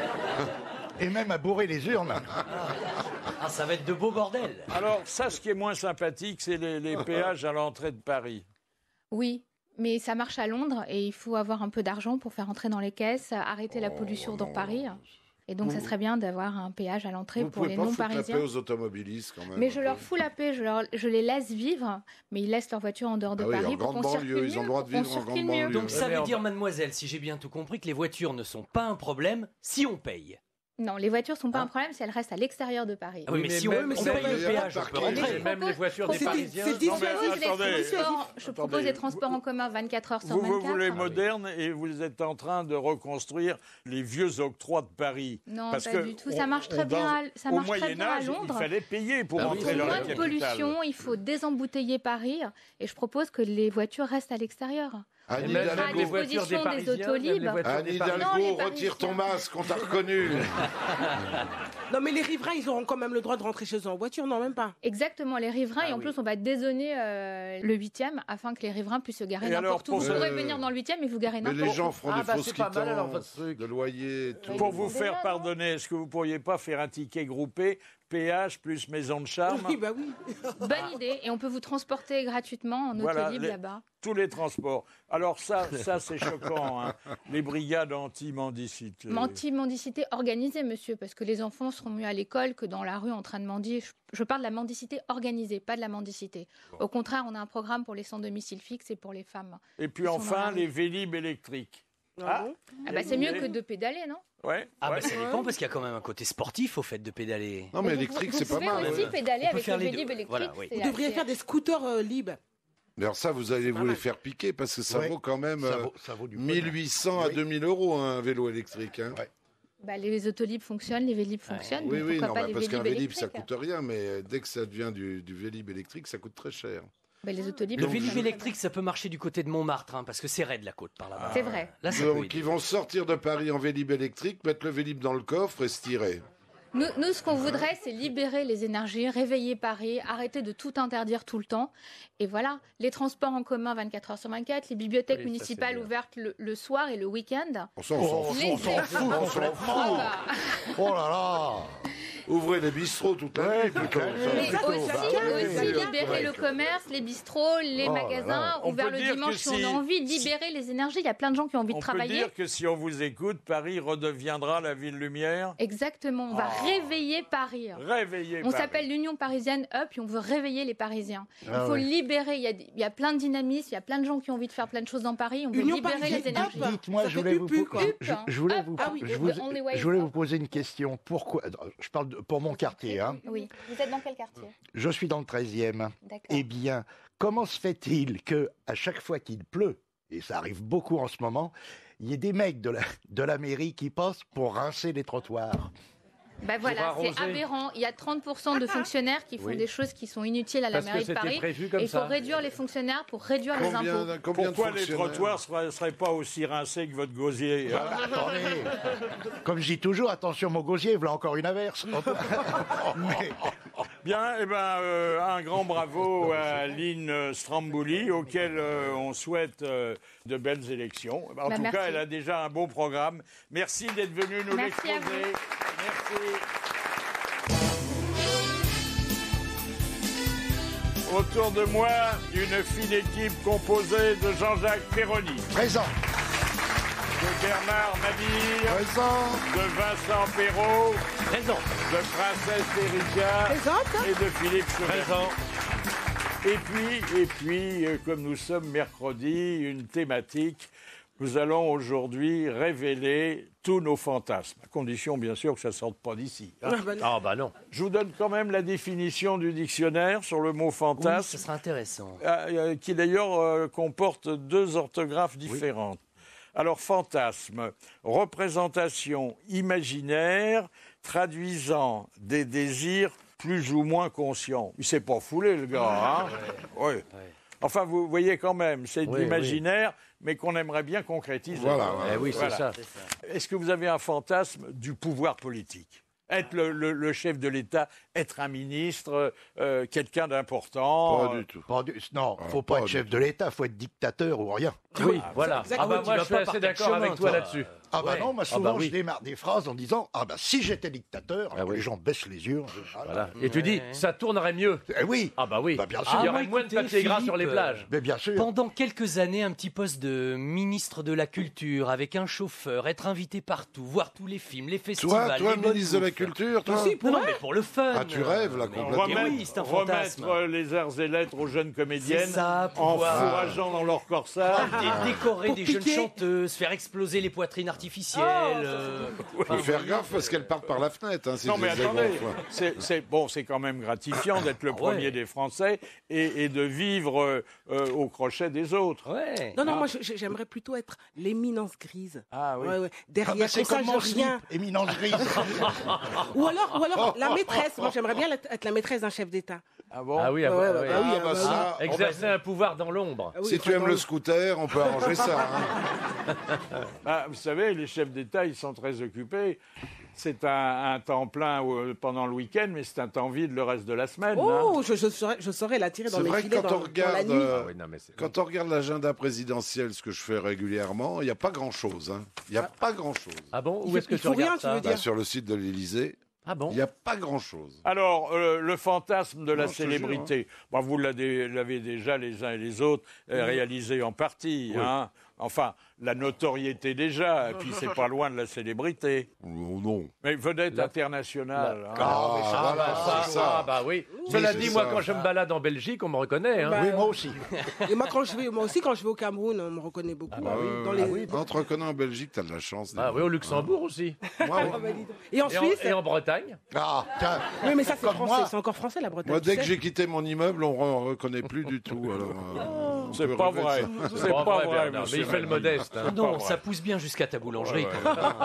Et même à bourrer les urnes. Ah, ça va être de beaux bordels. Alors, ça, ce qui est moins sympathique, c'est les, les péages à l'entrée de Paris. Oui, mais ça marche à Londres et il faut avoir un peu d'argent pour faire entrer dans les caisses, arrêter la pollution dans Paris. Et donc, ça serait bien d'avoir un péage à l'entrée Vous pour pouvez les pas foutre la non-parisiens. paix aux automobilistes quand même. Mais je un leur peu. fous la paix, je, leur- je les laisse vivre, mais ils laissent leur voiture en dehors de Ah oui, en Paris pour grande qu'on banlieue, circule ils ont mieux, le droit de pour qu'on vivre en circule grande mieux. banlieue. Donc ça Mais veut en- dire, mademoiselle, si j'ai bien tout compris, que les voitures ne sont pas un problème si on paye. Non, les voitures sont pas Hein un problème si elles restent à l'extérieur de Paris. Ah oui, Oui, mais, mais si on, même- on mais paye c'est- le il y a pas péage, de on peut parking. rentrer. Et même les voitures des C'était- Parisiens. c'est Non, mais dissuasif, Je attendez, propose les transports- je propose attendez. des transports en commun vingt-quatre heures sur Vous, vous vingt-quatre. voulez moderne et vous êtes en train de reconstruire les vieux octrois de Paris. Non, Parce pas que du tout. on- Ça marche très on- bien. dans- à- Ça Au marche très Moyen bien à Âge, il Londres. fallait payer pour Bah oui. Il entrer faut dans la moins de capitale. pollution, il faut désembouteiller Paris, et je propose que les voitures restent à l'extérieur. Anne Et même à Hidalgo, les voitures des disposition des Parisiens. même Autolib. les voitures Anne des Hidalgo, Parisiens. Non, les retire ton Parisiens. masque, on t'a reconnu. Non, mais les riverains, ils auront quand même le droit de rentrer chez eux en voiture, non, même pas. Exactement, les riverains, Ah et en oui. plus on va dézoner euh, le huitième afin que les riverains puissent se garer Et alors, n'importe où. pour Vous ce- pourrez venir dans le huitième et vous garer Mais n'importe où. les gens feront Ah, des bah, fausses c'est pas mal, alors, votre quittances, truc. de loyer et tout. Pour vous Déjà, faire non pardonner, est-ce que vous pourriez pas faire un ticket groupé, péage plus maison de charme, Oui, bah oui. Bonne idée, et on peut vous transporter gratuitement en Voilà, Autolib les- là-bas. tous les transports. Alors ça, ça c'est choquant, hein. Les brigades anti-mendicité. Anti-mendicité organisée, monsieur, parce que les enfants seront mieux à l'école que dans la rue en train de mendier. Je, je parle de la mendicité organisée, pas de la mendicité. Au contraire, on a un programme pour les sans domicile fixe et pour les femmes. Et puis Ils sont dans enfin, la rue. les vélib électriques. Ah bon Ah bah c'est mieux que de pédaler, non? Ouais. Ah ouais. bah ça dépend parce qu'il y a quand même un côté sportif au fait de pédaler. Non, mais vous- électrique, vous c'est pas pouvez mal. aussi ouais. pédaler On peut avec faire le les vélib deux. électrique. Voilà, oui. c'est Vous devriez assez- faire des scooters euh, libres. Alors ça, vous allez Pas vous les mal. faire piquer parce que ça Ouais. vaut quand même Ça euh, vaut, ça vaut du mille huit cents à Oui. deux mille euros hein, un vélo électrique. Hein. Ouais. Bah, les autolibres fonctionnent, les vélib fonctionnent. Oui, donc oui, pourquoi non, pas bah, les parce qu'un vélib vélib, ça électriques. coûte rien, mais euh, dès que ça devient du, du vélib électrique, ça coûte très cher. Bah, les autolibres. Le ça vélib marche. électrique, ça peut marcher du côté de Montmartre, hein, parce que c'est raide la côte par là-bas. C'est vrai. Là, ça peut Donc, aider. ils vont sortir de Paris en vélib électrique, mettre le vélib dans le coffre et se tirer. Nous, nous, ce qu'on voudrait, c'est libérer les énergies, réveiller Paris, arrêter de tout interdire tout le temps. Et voilà, les transports en commun vingt-quatre heures sur vingt-quatre, les bibliothèques Oui, ça, municipales c'est bien. ouvertes le, le soir et le week-end. On s'en on s'en Oh, fout. on s'en fout Ah complètement. bah, Oh là là. Ouvrez les bistrots toute la nuit, plutôt. Mais Ça, aussi, ça, aussi ouais. libérer Ouais. le commerce, les bistrots, les Oh là magasins, là. On ouverts peut le dire dimanche que si on si- a envie, libérer les énergies. Il y a plein de gens qui ont envie On de peut travailler. dire que si on vous écoute, Paris redeviendra la ville lumière. Exactement, on va Oh. réveiller Paris. Réveiller On Paris. s'appelle l'Union parisienne Up et on veut réveiller les Parisiens. Il Ah faut ouais. libérer, il y, a, il y a plein de dynamisme, il y a plein de gens qui ont envie de faire plein de choses dans Paris. On veut Union libérer parisienne les énergies. Up. Dites-moi, Ça je fait voulais, vous, Upu, quoi. je, je- je voulais Up, vous, ah oui, je, the vous- only way je voulais up. vous poser une question. Pourquoi Je parle de- pour mon quartier. Hein. Oui. Vous êtes dans quel quartier? Je suis dans le treizième. D'accord. Eh bien, comment se fait-il que à chaque fois qu'il pleut, et ça arrive beaucoup en ce moment, il y ait des mecs de la, de la mairie qui passent pour rincer les trottoirs? Ben voilà, c'est arroser. aberrant. Il y a trente pour cent de fonctionnaires qui font Oui. des choses qui sont inutiles à la Parce que mairie de c'était Paris. prévu comme Et il faut ça. réduire les fonctionnaires pour réduire les Combien, impôts. combien de Pourquoi les fonctionnaires trottoirs ne seraient, seraient pas aussi rincés que votre gosier hein? Ah, attendez. Comme je dis toujours, attention mon gosier, voilà encore une averse. Mais- Bien, eh ben, euh, un grand bravo à Lynn Stromboli, auquel euh, on souhaite euh, de belles élections. En Bah, tout merci. cas, elle a déjà un bon programme. Merci d'être venu nous Merci à l'exposer. Merci. Autour de moi, une fine équipe composée de Jean-Jacques Perroni, Présent. de Bernard Mabille, Présent. de Vincent Perrault, Présent. de Princesse Erika Présente. et de Philippe Chevalier. Présent. Et puis, et puis, euh, comme nous sommes mercredi, une thématique. Nous allons aujourd'hui révéler tous nos fantasmes, à condition bien sûr que ça ne sorte pas d'ici. hein. Ah, bah non. Ah bah non. Je vous donne quand même la définition du dictionnaire sur le mot Oui, fantasme, ce sera intéressant. euh, euh, qui d'ailleurs euh, comporte deux orthographes différentes. Alors, fantasme, représentation imaginaire traduisant des désirs plus ou moins conscients. Il s'est pas foulé, le gars, hein? Oui. Enfin, vous voyez quand même, c'est de Oui, l'imaginaire, mais qu'on aimerait bien concrétiser. Voilà, Eh oui, c'est Voilà. ça. Est-ce que vous avez un fantasme du pouvoir politique? Être le, le- le chef de l'État, être un ministre, euh, quelqu'un d'important. Pas euh, du tout. Pas du- Non, Ah, faut pas, pas être du chef de l'État, faut être dictateur ou rien. Oui, voilà. exactement. Ah bah Ah oui, moi tu je suis vas pas assez par quel d'accord chemin, avec toi toi là-dessus. Ah bah Ouais. non, moi Ah souvent bah oui. je démarre des phrases en disant ah bah si j'étais dictateur, Ah oui. les gens baissent les yeux. en général. Voilà. Et tu dis, ça tournerait mieux. Eh oui, Ah bah oui. Bah, bien Il sûr. y Ah, aurait moi, moins de écoutez, papier gras sur les Philippe, plages. mais bien sûr. Pendant quelques années, un petit poste de ministre de la Culture avec un chauffeur, être invité partout, voir tous les films, les festivals. Toi, toi, les bonnes ministre de la bouffes. Culture, toi. Aussi, pour Non, elle. mais pour le fun. Ah, tu rêves, là, Mais- complètement. mais Remettre, oui, c'est un fantasme. remettre les arts et lettres aux jeunes comédiennes C'est ça, en pouvoir- fourrageant dans leur corsage. Dé- décorer Pour des piquer. jeunes chanteuses, faire exploser les poitrines artificielles. euh, Faut faire gaffe parce qu'elles partent par la fenêtre. Hein, si Non je mais les ai attendez, gonflées. c'est, c'est- bon, c'est quand même gratifiant d'être le Ah ouais. premier des Français et, et de vivre euh, euh, au crochet des autres. Ouais. Non, non, moi je- je- j'aimerais plutôt être l'éminence grise. Ah oui. Ouais, ouais. Ah, Derrière, bah, c'est comme ça, comme je mon slip, reviens. éminence grise. Ou alors, ou alors la maîtresse. Moi, j'aimerais bien être être la maîtresse d'un chef d'État. Ah bon Ah oui, ah Ouais, bah, bah, ouais. bah oui, Ah, ah, bah, bah ça, oui. Exercer un pouvoir dans l'ombre. Ah oui, si tu aimes enfin, le scooter, on peut arranger ça. hein. Ah, vous savez, les chefs d'État, ils sont très occupés. C'est un, un temps plein euh, pendant le week-end, mais c'est un temps vide le reste de la semaine. hein. Oh, je, je saurais, je saurais la tirer dans C'est mes vrai que filets quand dans, on dans la regarde, nuit. euh, Ah oui, non, mais c'est- quand on regarde l'agenda présidentiel, ce que je fais régulièrement, il n'y a pas grand-chose. hein. Il n'y a pas grand-chose. Ah bon Il Où est-ce que il tu faut rien, regardes tu veux ça dire. Bah, sur le site de l'Élysée, Ah bon il n'y a pas grand-chose. Alors, euh, le fantasme de la Non, je te célébrité, bon, vous l'avez, l'avez déjà les uns et les autres euh, réalisé en partie. Hein. Enfin, la notoriété déjà, et puis c'est pas loin de la célébrité. Oh, non. Mais vedette La- internationale. hein. Ah, Ah, voilà, bah, c'est ça, ça. ah, bah oui. Oui, Cela c'est dit, moi, ça. quand je me balade en Belgique, on me reconnaît. Hein. Bah, Oui, moi aussi. Et moi, quand je vais, moi aussi, quand je vais au Cameroun, on me reconnaît beaucoup. bah oui. Dans les... Ah oui. En te reconnaissant en Belgique, t'as de la chance. Ah dis-moi. oui, au Luxembourg aussi. Moi, Ah, bah, dis donc. Et en Et en, Suisse et en Bretagne. Ah, tiens. Oui, mais ça, c'est Comme français. moi. C'est encore français, la Bretagne. moi, tu dès que sais. j'ai quitté mon immeuble, on ne reconnaît plus du tout. Alors, euh, on C'est peut pas rêver de vrai. ça. C'est pas vrai, Bernard, monsieur mais il fait le Mabille. modeste. hein. Non, pas ça vrai. pousse bien jusqu'à ta boulangerie. Ouais, ouais. quand même.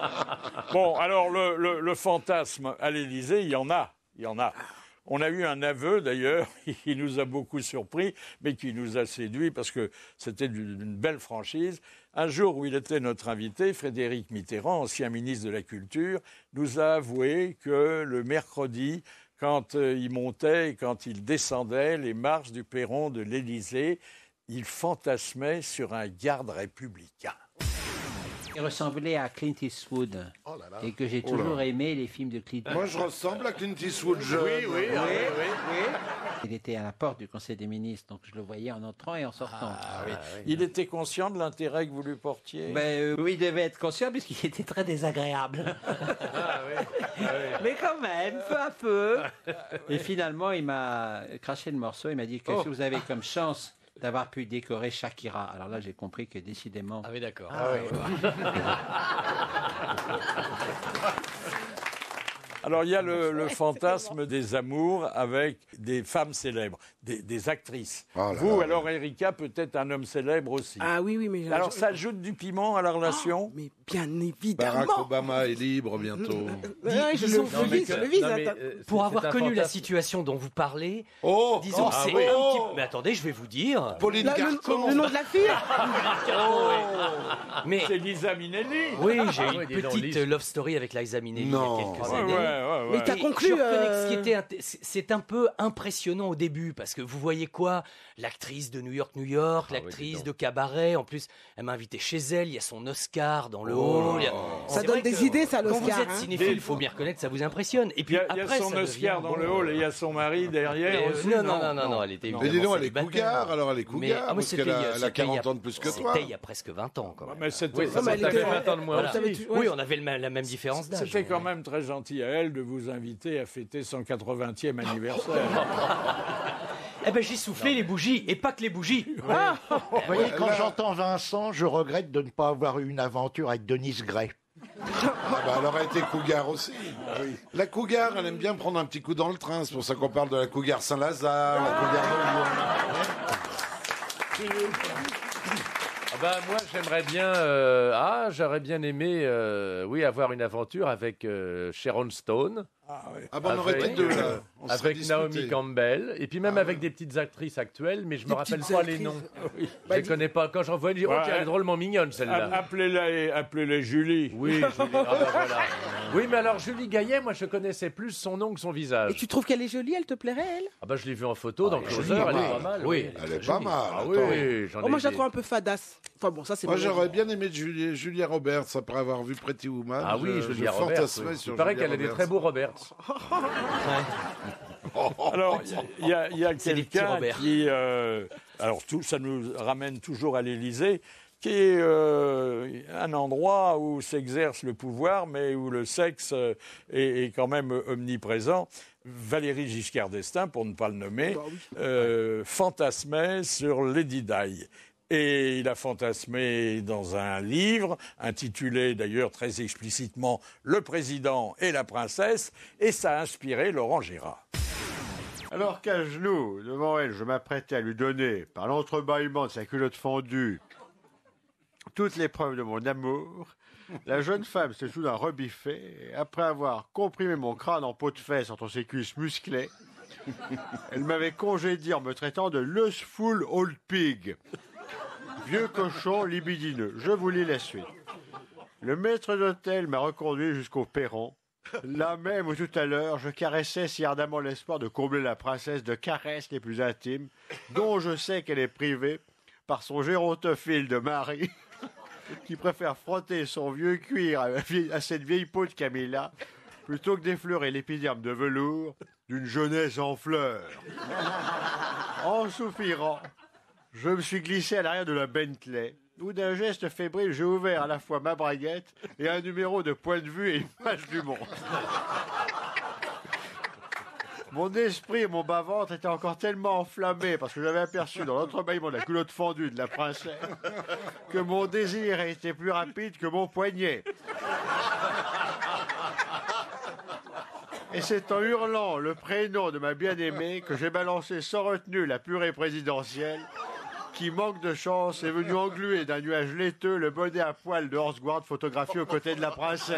Bon, alors le, le- le fantasme à l'Élysée, il y en a, il y en a. On a eu un aveu d'ailleurs, qui nous a beaucoup surpris, mais qui nous a séduit parce que c'était d'une d'une belle franchise. Un jour où il était notre invité, Frédéric Mitterrand, ancien ministre de la Culture, nous a avoué que le mercredi, quand euh, il montait et quand il descendait les marches du perron de l'Élysée, il fantasmait sur un garde républicain. Il ressemblait à Clint Eastwood. Oh là là. Et que j'ai Oh là. toujours aimé les films de Clint Eastwood. Moi, je ressemble à Clint Eastwood jeune. Oui, oui, oui, oui, oui. Il était à la porte du Conseil des ministres, donc je le voyais en entrant et en sortant. Ah, oui. Il était conscient de l'intérêt que vous lui portiez. Ben, euh, oui, il devait être conscient puisqu'il était très désagréable. Ah, oui. Ah, oui. Mais quand même, peu à peu. Et finalement, il m'a craché le morceau. Il m'a dit qu'est-ce Oh. que vous avez comme chance d'avoir pu décorer Shakira. Alors là, j'ai compris que décidément. Ah oui, d'accord. Ah, oui. Alors, il y a le, le fantasme des amours avec des femmes célèbres, des, des actrices. Oh là Vous, là. alors, Erika, peut-être un homme célèbre aussi. Ah oui, oui, mais... Alors, ça ajoute du piment à la relation? Mais bien évidemment. Barack Obama est libre bientôt. Ouais, je disons- le- je le vise, je le vise, attends. Pour avoir un connu la fantasme. situation dont vous parlez, Oh, disons oh, que c'est ah oui. un petit Oh. peu... Mais attendez, je vais vous dire... Pauline Là, le, Carton. le nom de la fille. Mais C'est Lisa Minnelli. oui, j'ai eu oui, une dis donc, petite Lise. love story avec Liza Minnelli Non. il y a quelques Ouais, années. ouais, ouais, Mais ouais. t'as Et conclu, je reconnais que ce qui euh, était int- c'est- c'est un peu impressionnant au début parce que vous voyez quoi, l'actrice de New York, New York, Ah oui, dis l'actrice donc. de Cabaret. En plus, elle m'a invité chez elle. Il y a son Oscar dans le Oh. hall. il y a- Ça C'est donne vrai des que idées, ça, Quand vous l'Oscar. êtes hein. cinéphile, il faut bien reconnaître que ça vous impressionne. Et Il puis y a, il y a après, son ça Oscar devient dans bon. le hall et il y a son mari derrière Mais, euh, aussi. non, non, non, non, non, elle était Mais dis donc, elle est célibataire. cougar, alors elle est Mais, cougar, ah, mais parce c'était qu'elle il y a, a- elle a c'était il y a- quarante ans de plus que toi. C'était il y a presque vingt ans, quand même. Mais c'était Oui, ça mais elle t'avait était- vingt ans de moins Voilà. aussi. tu- ouais. Oui, on avait le même- la même différence d'âge. C'était mais- quand même très gentil à elle de vous inviter à fêter son quatre-vingtième anniversaire. Eh ben, j'ai soufflé les bougies, et pas que les bougies. Vous voyez, quand là- j'entends Vincent, je regrette de ne pas avoir eu une aventure avec Denise Gray. Ah bah, elle aurait été cougar aussi. La cougar, elle aime bien prendre un petit coup dans le train. C'est pour ça qu'on parle de la cougar Saint-Lazare, la cougar de Lyon. Ah bah, moi, j'aimerais bien. euh, ah, j'aurais bien aimé, euh, oui, avoir une aventure avec euh, Sharon Stone. Ah bah, on aurait Avec, été deux, là. euh, On serait avec disputés. Naomi Campbell, et puis même Ah avec ouais. des petites actrices actuelles, mais je me Des rappelle petites pas les actrices. noms. Oui. Je les connais pas. Quand j'en vois une, je dis, oh, Ouais. tiens, elle est drôlement mignonne A- celle-là. Appelez-la appelez-les Julie. Oui, Julie. Ah, bah, voilà. Oui, mais alors Julie Gaillet, moi je connaissais plus son nom que son Et visage. tu trouves qu'elle est jolie, elle te plairait, elle? Ah bah je l'ai vue en photo dans elle est Closer, jolie, elle pas est pas mal. mal. Oui, Elle est pas jolie. mal. Ah attends. oui, j'en Oh, ai moi, je la des- trouve un peu fadasse. Enfin bon, ça, c'est Moi, mon j'aurais avis. bien aimé Julia, Julia Roberts après avoir vu Pretty Woman. Ah oui, je, Julia je Roberts. fantasmais oui. sur Il paraît Julia qu'elle a des Roberts. très beaux Roberts. Alors, il y a, il y a C'est des petits quelqu'un Robert. qui... euh, alors, tout, ça nous ramène toujours à l'Élysée, qui est euh, un endroit où s'exerce le pouvoir, mais où le sexe euh, est, est quand même omniprésent. Valéry Giscard d'Estaing, pour ne pas le nommer, Bah oui. euh, fantasmait sur Lady Di. Et il a fantasmé dans un livre, intitulé d'ailleurs très explicitement « Le président et la princesse », et ça a inspiré Laurent Gérard. Alors qu'à genoux, devant elle, je m'apprêtais à lui donner, par l'entrebâillement de sa culotte fendue, toutes les preuves de mon amour, la jeune femme s'est soudain rebiffée, et après avoir comprimé mon crâne en peau de fesse entre ses cuisses musclées, elle m'avait congédié en me traitant de lustful old pig. Vieux cochon libidineux. Je vous lis la suite. Le maître d'hôtel m'a reconduit jusqu'au perron, là même où tout à l'heure je caressais si ardemment l'espoir de combler la princesse de caresses les plus intimes, dont je sais qu'elle est privée par son gérontophile de mari, qui préfère frotter son vieux cuir à, la vieille- à cette vieille peau de Camilla, plutôt que d'effleurer l'épiderme de velours d'une jeunesse en fleurs. En soupirant, je me suis glissé à l'arrière de la Bentley, où d'un geste fébrile, j'ai ouvert à la fois ma braguette et un numéro de point de vue et image du monde. Mon esprit et mon bas-ventre étaient encore tellement enflammés parce que j'avais aperçu dans l'entrebâillement de la culotte fendue de la princesse que mon désir était plus rapide que mon poignet. Et c'est en hurlant le prénom de ma bien-aimée que j'ai balancé sans retenue la purée présidentielle qui, manque de chance, est venu engluer d'un nuage laiteux le bonnet à poil de Horsguard photographié aux côtés de la princesse.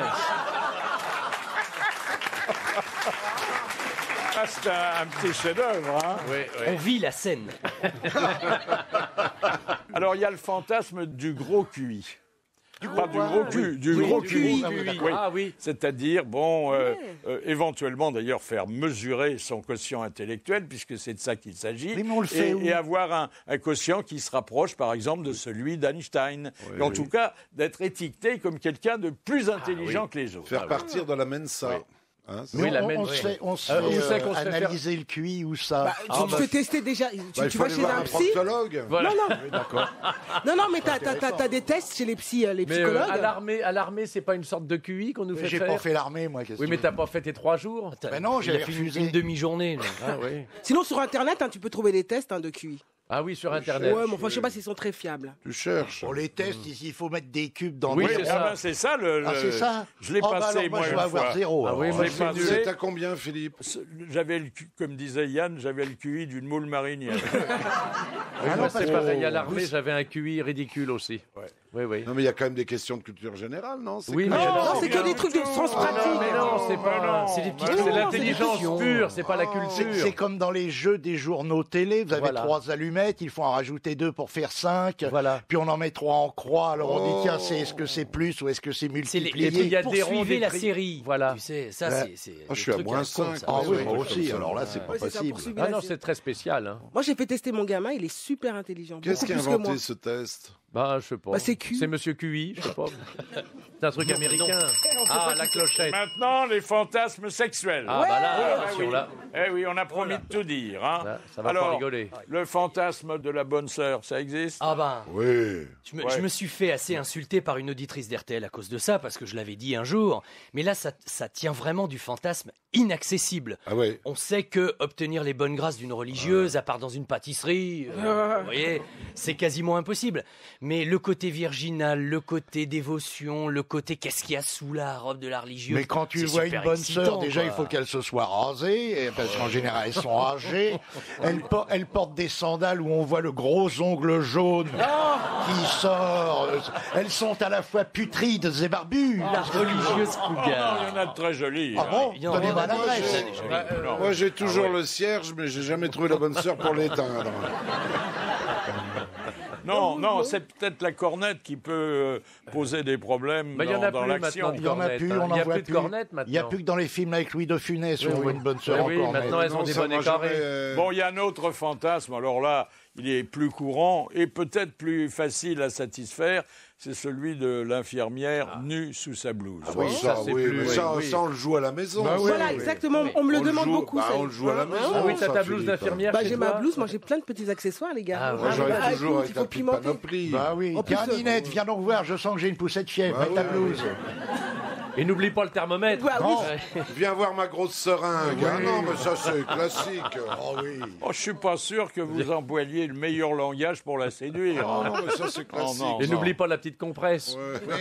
Ah, c'est un, un petit chef-d'œuvre, hein. Oui, On vit la scène. Alors, il y a le fantasme du gros Q I. Pas du gros cul, du Oui, gros du cul. gros cul. Oui. Ah oui. C'est-à-dire, bon, euh, euh, éventuellement d'ailleurs faire mesurer son quotient intellectuel, puisque c'est de ça qu'il s'agit, Oui, mais on le fait et, où et avoir un, un quotient qui se rapproche, par exemple, de celui d'Einstein. Oui, et en oui. tout cas, d'être étiqueté comme quelqu'un de plus intelligent que les autres. Faire Ah oui. partir dans la Mensa. Hein, c'est Mais Oui, on, la on- même- on se oui. fait, on se Euh, fait, où c'est euh, qu'on se fait faire- analyser le Q I ou ça. Bah, tu Ah, te bah, fais tester déjà. Tu, Bah, il tu faut vas aller chez voir un un psy. proctologue. Voilà. Non, non. Oui, d'accord. Non, non, mais t'as t'as- t'as- t'as des tests chez les, psy, les Mais euh, psychologues. à l'armée, à l'armée, c'est pas une sorte de Q I qu'on nous fait J'ai faire. pas fait l'armée, moi. qu'est-ce Oui, que mais tu t'as veux. pas fait tes trois jours. Ben non, Il j'avais a fait une, refusé. une demi-journée. lui. Ah oui. Sinon, sur Internet, hein, tu peux trouver des tests hein, de Q I. Ah oui, sur Internet. Ouais, mais enfin, je sais pas s'ils sont très fiables. Tu cherches. Pour les tests, ici, il faut mettre des cubes dans Oui, des... c'est Ah ça. ben, c'est ça le. Ah, le- c'est ça. Je l'ai Oh, bah passé alors, moi, moi je une vais avoir fois. zéro. Ah alors. oui, Je moi, l'ai c'est passé. nul. C'est à combien, Philippe? J'avais le cu- comme disait Yann, j'avais le Q I d'une moule marinière. Oui, Ah moi, non, c'est parce pareil. que- À l'armée, j'avais un Q I ridicule aussi. Ouais. Oui, oui. Non, mais il y a quand même des questions de culture générale, non? C'est Oui, que- mais Non, alors- c'est que des trucs de sens Ah pratique. non, mais non, c'est pas. non, C'est des petites. mais C'est non, l'intelligence c'est des pure. C'est pas la C'est culture. c'est comme dans les jeux des journaux télé, vous avez Voilà. trois allumettes, il faut en rajouter deux pour faire cinq, Voilà. puis on en met trois en croix, alors on dit Oh. tiens, c'est est-ce que c'est plus ou est-ce que c'est C'est les, multiplié Et puis, il y a des ronds, poursuivez des la tri- série. Voilà. Tu sais, ça, Ouais. c'est. c'est Ah, je des suis à trucs moins la con, cinq. ça. Ah Ouais, oui, ouais, moi ouais, aussi, comme ça. alors là c'est Ouais, pas c'est ça, possible. poursuivez Ah la non, série. c'est très spécial. Hein. Moi, j'ai fait tester mon gamin, il est super intelligent. Qu'est-ce beaucoup qui a plus que moi. inventé ce test? Bah, je sais pas. Bah, c'est Q. C'est Monsieur Q I, je sais pas. C'est un truc américain. Ah, la clochette. Maintenant, les fantasmes sexuels. Ah, bah là, Ah attention, oui. là. Eh oui, on a promis de tout dire. Hein. Là, ça va Alors, pas rigoler. le fantasme de la bonne sœur, ça existe? Ah ben, Oui. je me, Ouais. je me suis fait assez insulter par une auditrice d'R T L à cause de ça, parce que je l'avais dit un jour. Mais là, ça, ça tient vraiment du fantasme inaccessible. Ah ouais. On sait que obtenir les bonnes grâces d'une religieuse, à part dans une pâtisserie, euh, vous voyez, c'est quasiment impossible. Mais le côté virginal, le côté dévotion, le côté qu'est-ce qu'il y a sous la robe de la religieuse. Mais quand tu c'est vois une super bonne excitant, sœur, déjà quoi. il faut qu'elle se soit rasée, et- parce qu'en général elles sont âgées. Elles, por- elles portent des sandales où on voit le gros ongle jaune qui sort. Elles sont à la fois putrides et barbues. La religieuse Ah, Cougar. il y en a de très jolis. Ah hein. bon Il y en a- Donnez-moi il y en a- l'adresse. il y en a des jolis. Euh, non. Moi, j'ai toujours Ah ouais. le cierge, mais j'ai jamais trouvé la bonne sœur pour l'éteindre. Non, non, c'est peut-être la cornette qui peut euh, poser des problèmes Bah, il y en dans, a dans plus l'action. maintenant. Il y en a Cornette, plus, hein. on Il en y a voit plus de plus. cornettes Il n'y a maintenant. plus que dans les films avec Louis de Funès où Oui, on oui. voit une bonne sœur Oui, en oui, cornette. maintenant, elles ont Non, des ça bonnets m'a carrés. jamais, euh, Bon, il y a un autre fantasme, alors là, il est plus courant et peut-être plus facile à satisfaire, c'est celui de l'infirmière nue sous sa blouse. Ah oui, bon, ça, ça, c'est oui, plus- mais oui, ça, oui. ça, on le joue à la maison. Bah oui, Voilà, oui. exactement. On me le On le demande joue- beaucoup. bah, ça. on le joue à la Hein, maison. hein, Ah oui, ça, t'as ta blouse Philippe. d'infirmière Bah, chez j'ai ma toi blouse, moi j'ai plein de petits accessoires, les gars. Ah, Moi, ouais. j'arrive Ah, toujours écoute, avec il la faut petite pimenter. panoplie. Bah oui. En plus, Tiens, euh, Ninette, viens donc voir, je sens que j'ai une poussette fièvre. Bah Mets ta oui, blouse. Et n'oublie pas le thermomètre. Bah oui. Ouais. Viens voir ma grosse seringue. Ah non, mais ça, c'est classique. Oh oui. Oh, je suis pas sûr que vous employiez le meilleur langage pour la séduire. Ah hein. non, mais ça, c'est classique. non. Et n'oublie pas la petite compresse. Ouais.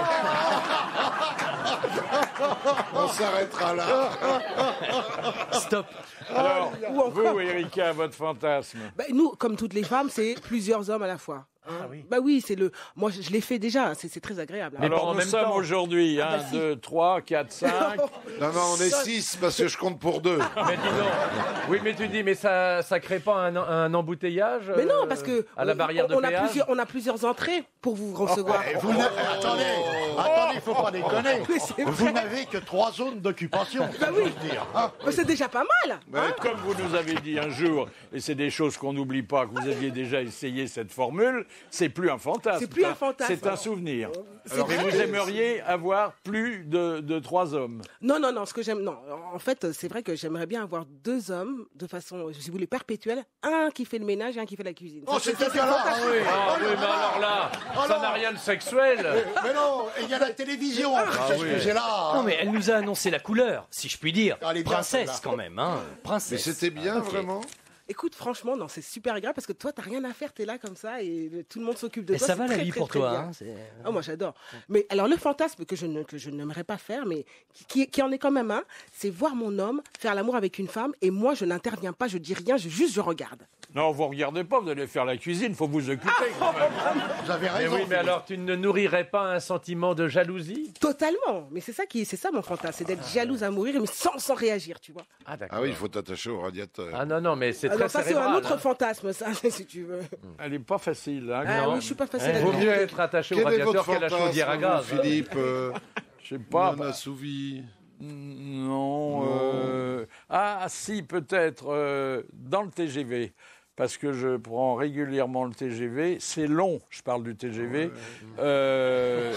On s'arrêtera là. Stop. Alors, Ou encore- vous, Erika, votre fantasme. Bah, nous, comme toutes les femmes, c'est plusieurs hommes à la fois. Hein. Bah oui, c'est le. Moi, je, je l'ai fait déjà. C'est c'est très agréable. hein. Mais Alors, pas en nous même sommes temps. aujourd'hui, Ah, bah, un, si. deux, trois, quatre, cinq. Non, non, on est six parce que je compte pour deux. Mais dis donc. Oui, mais tu dis, mais ça, ça crée pas un, un embouteillage Mais non, euh, parce que à la on- barrière de on, a péage. plusieurs, on a plusieurs entrées pour vous recevoir. Eh, vous n'a- Attendez, attendez, faut pas déconner. Mais c'est Vous vrai. n'avez que trois zones d'occupation. Bah oui. je veux dire, hein. Mais c'est déjà pas mal. Hein, comme vous nous avez dit un jour, et c'est des choses qu'on n'oublie pas, que vous aviez déjà essayé cette formule, c'est plus un fantasme. C'est plus un fantasme. C'est un souvenir. C'est Alors, mais vrai. vous aimeriez avoir plus de, de trois hommes. Non, non, non. Ce que j'aime, non. En fait, c'est vrai que j'aimerais bien avoir deux hommes de façon, si vous voulez, perpétuelle. Un qui fait le ménage et un qui fait la cuisine. Oh, Ça, c'est ça, dégueulasse. fantastique. Ah oui. Ah oui, mais alors là, ça non. n'a rien de sexuel. Mais non, il y a la télévision. Excusez-là. Non, mais elle nous a annoncé la couleur, si je puis dire. Elle est bien, Princesse, celle-là. quand même, hein. Mais Princesse. c'était bien, Ok. vraiment. Écoute, franchement, non, c'est super agréable parce que toi, t'as rien à faire, t'es là comme ça et tout le monde s'occupe de Et toi. ça c'est va la très, vie très, pour très toi, bien. hein, c'est- Ah, moi, j'adore. Mais alors, le fantasme que je ne que je n'aimerais pas faire, mais qui, qui en est quand même un, c'est voir mon homme faire l'amour avec une femme et moi, je n'interviens pas, je dis rien, je juste je regarde. Non, vous regardez pas, vous allez faire la cuisine, faut vous occuper quand même. Vous avez Mais raison. oui, mais alors tu ne nourrirais pas un sentiment de jalousie? Totalement. Mais c'est ça qui, c'est ça mon fantasme, c'est d'être jalouse à mourir, mais sans, sans réagir, tu vois. Ah d'accord. Ah oui, il faut t'attacher au radiateur. Ah non, non, mais c'est Alors très ça, c'est cérébral. un autre hein. fantasme, ça, si tu veux. Elle est pas facile, hein. Ah non. oui, je suis pas facile Il à vaut dire. mieux être attaché au Quel est radiateur votre qu'à la chaudière à fantasme, gaz. Philippe euh, Je sais pas. non assouvi. Non. Non. euh, Ah, si, peut-être, euh, dans le T G V. Parce que je prends régulièrement le T G V. C'est long, je parle du T G V. Euh,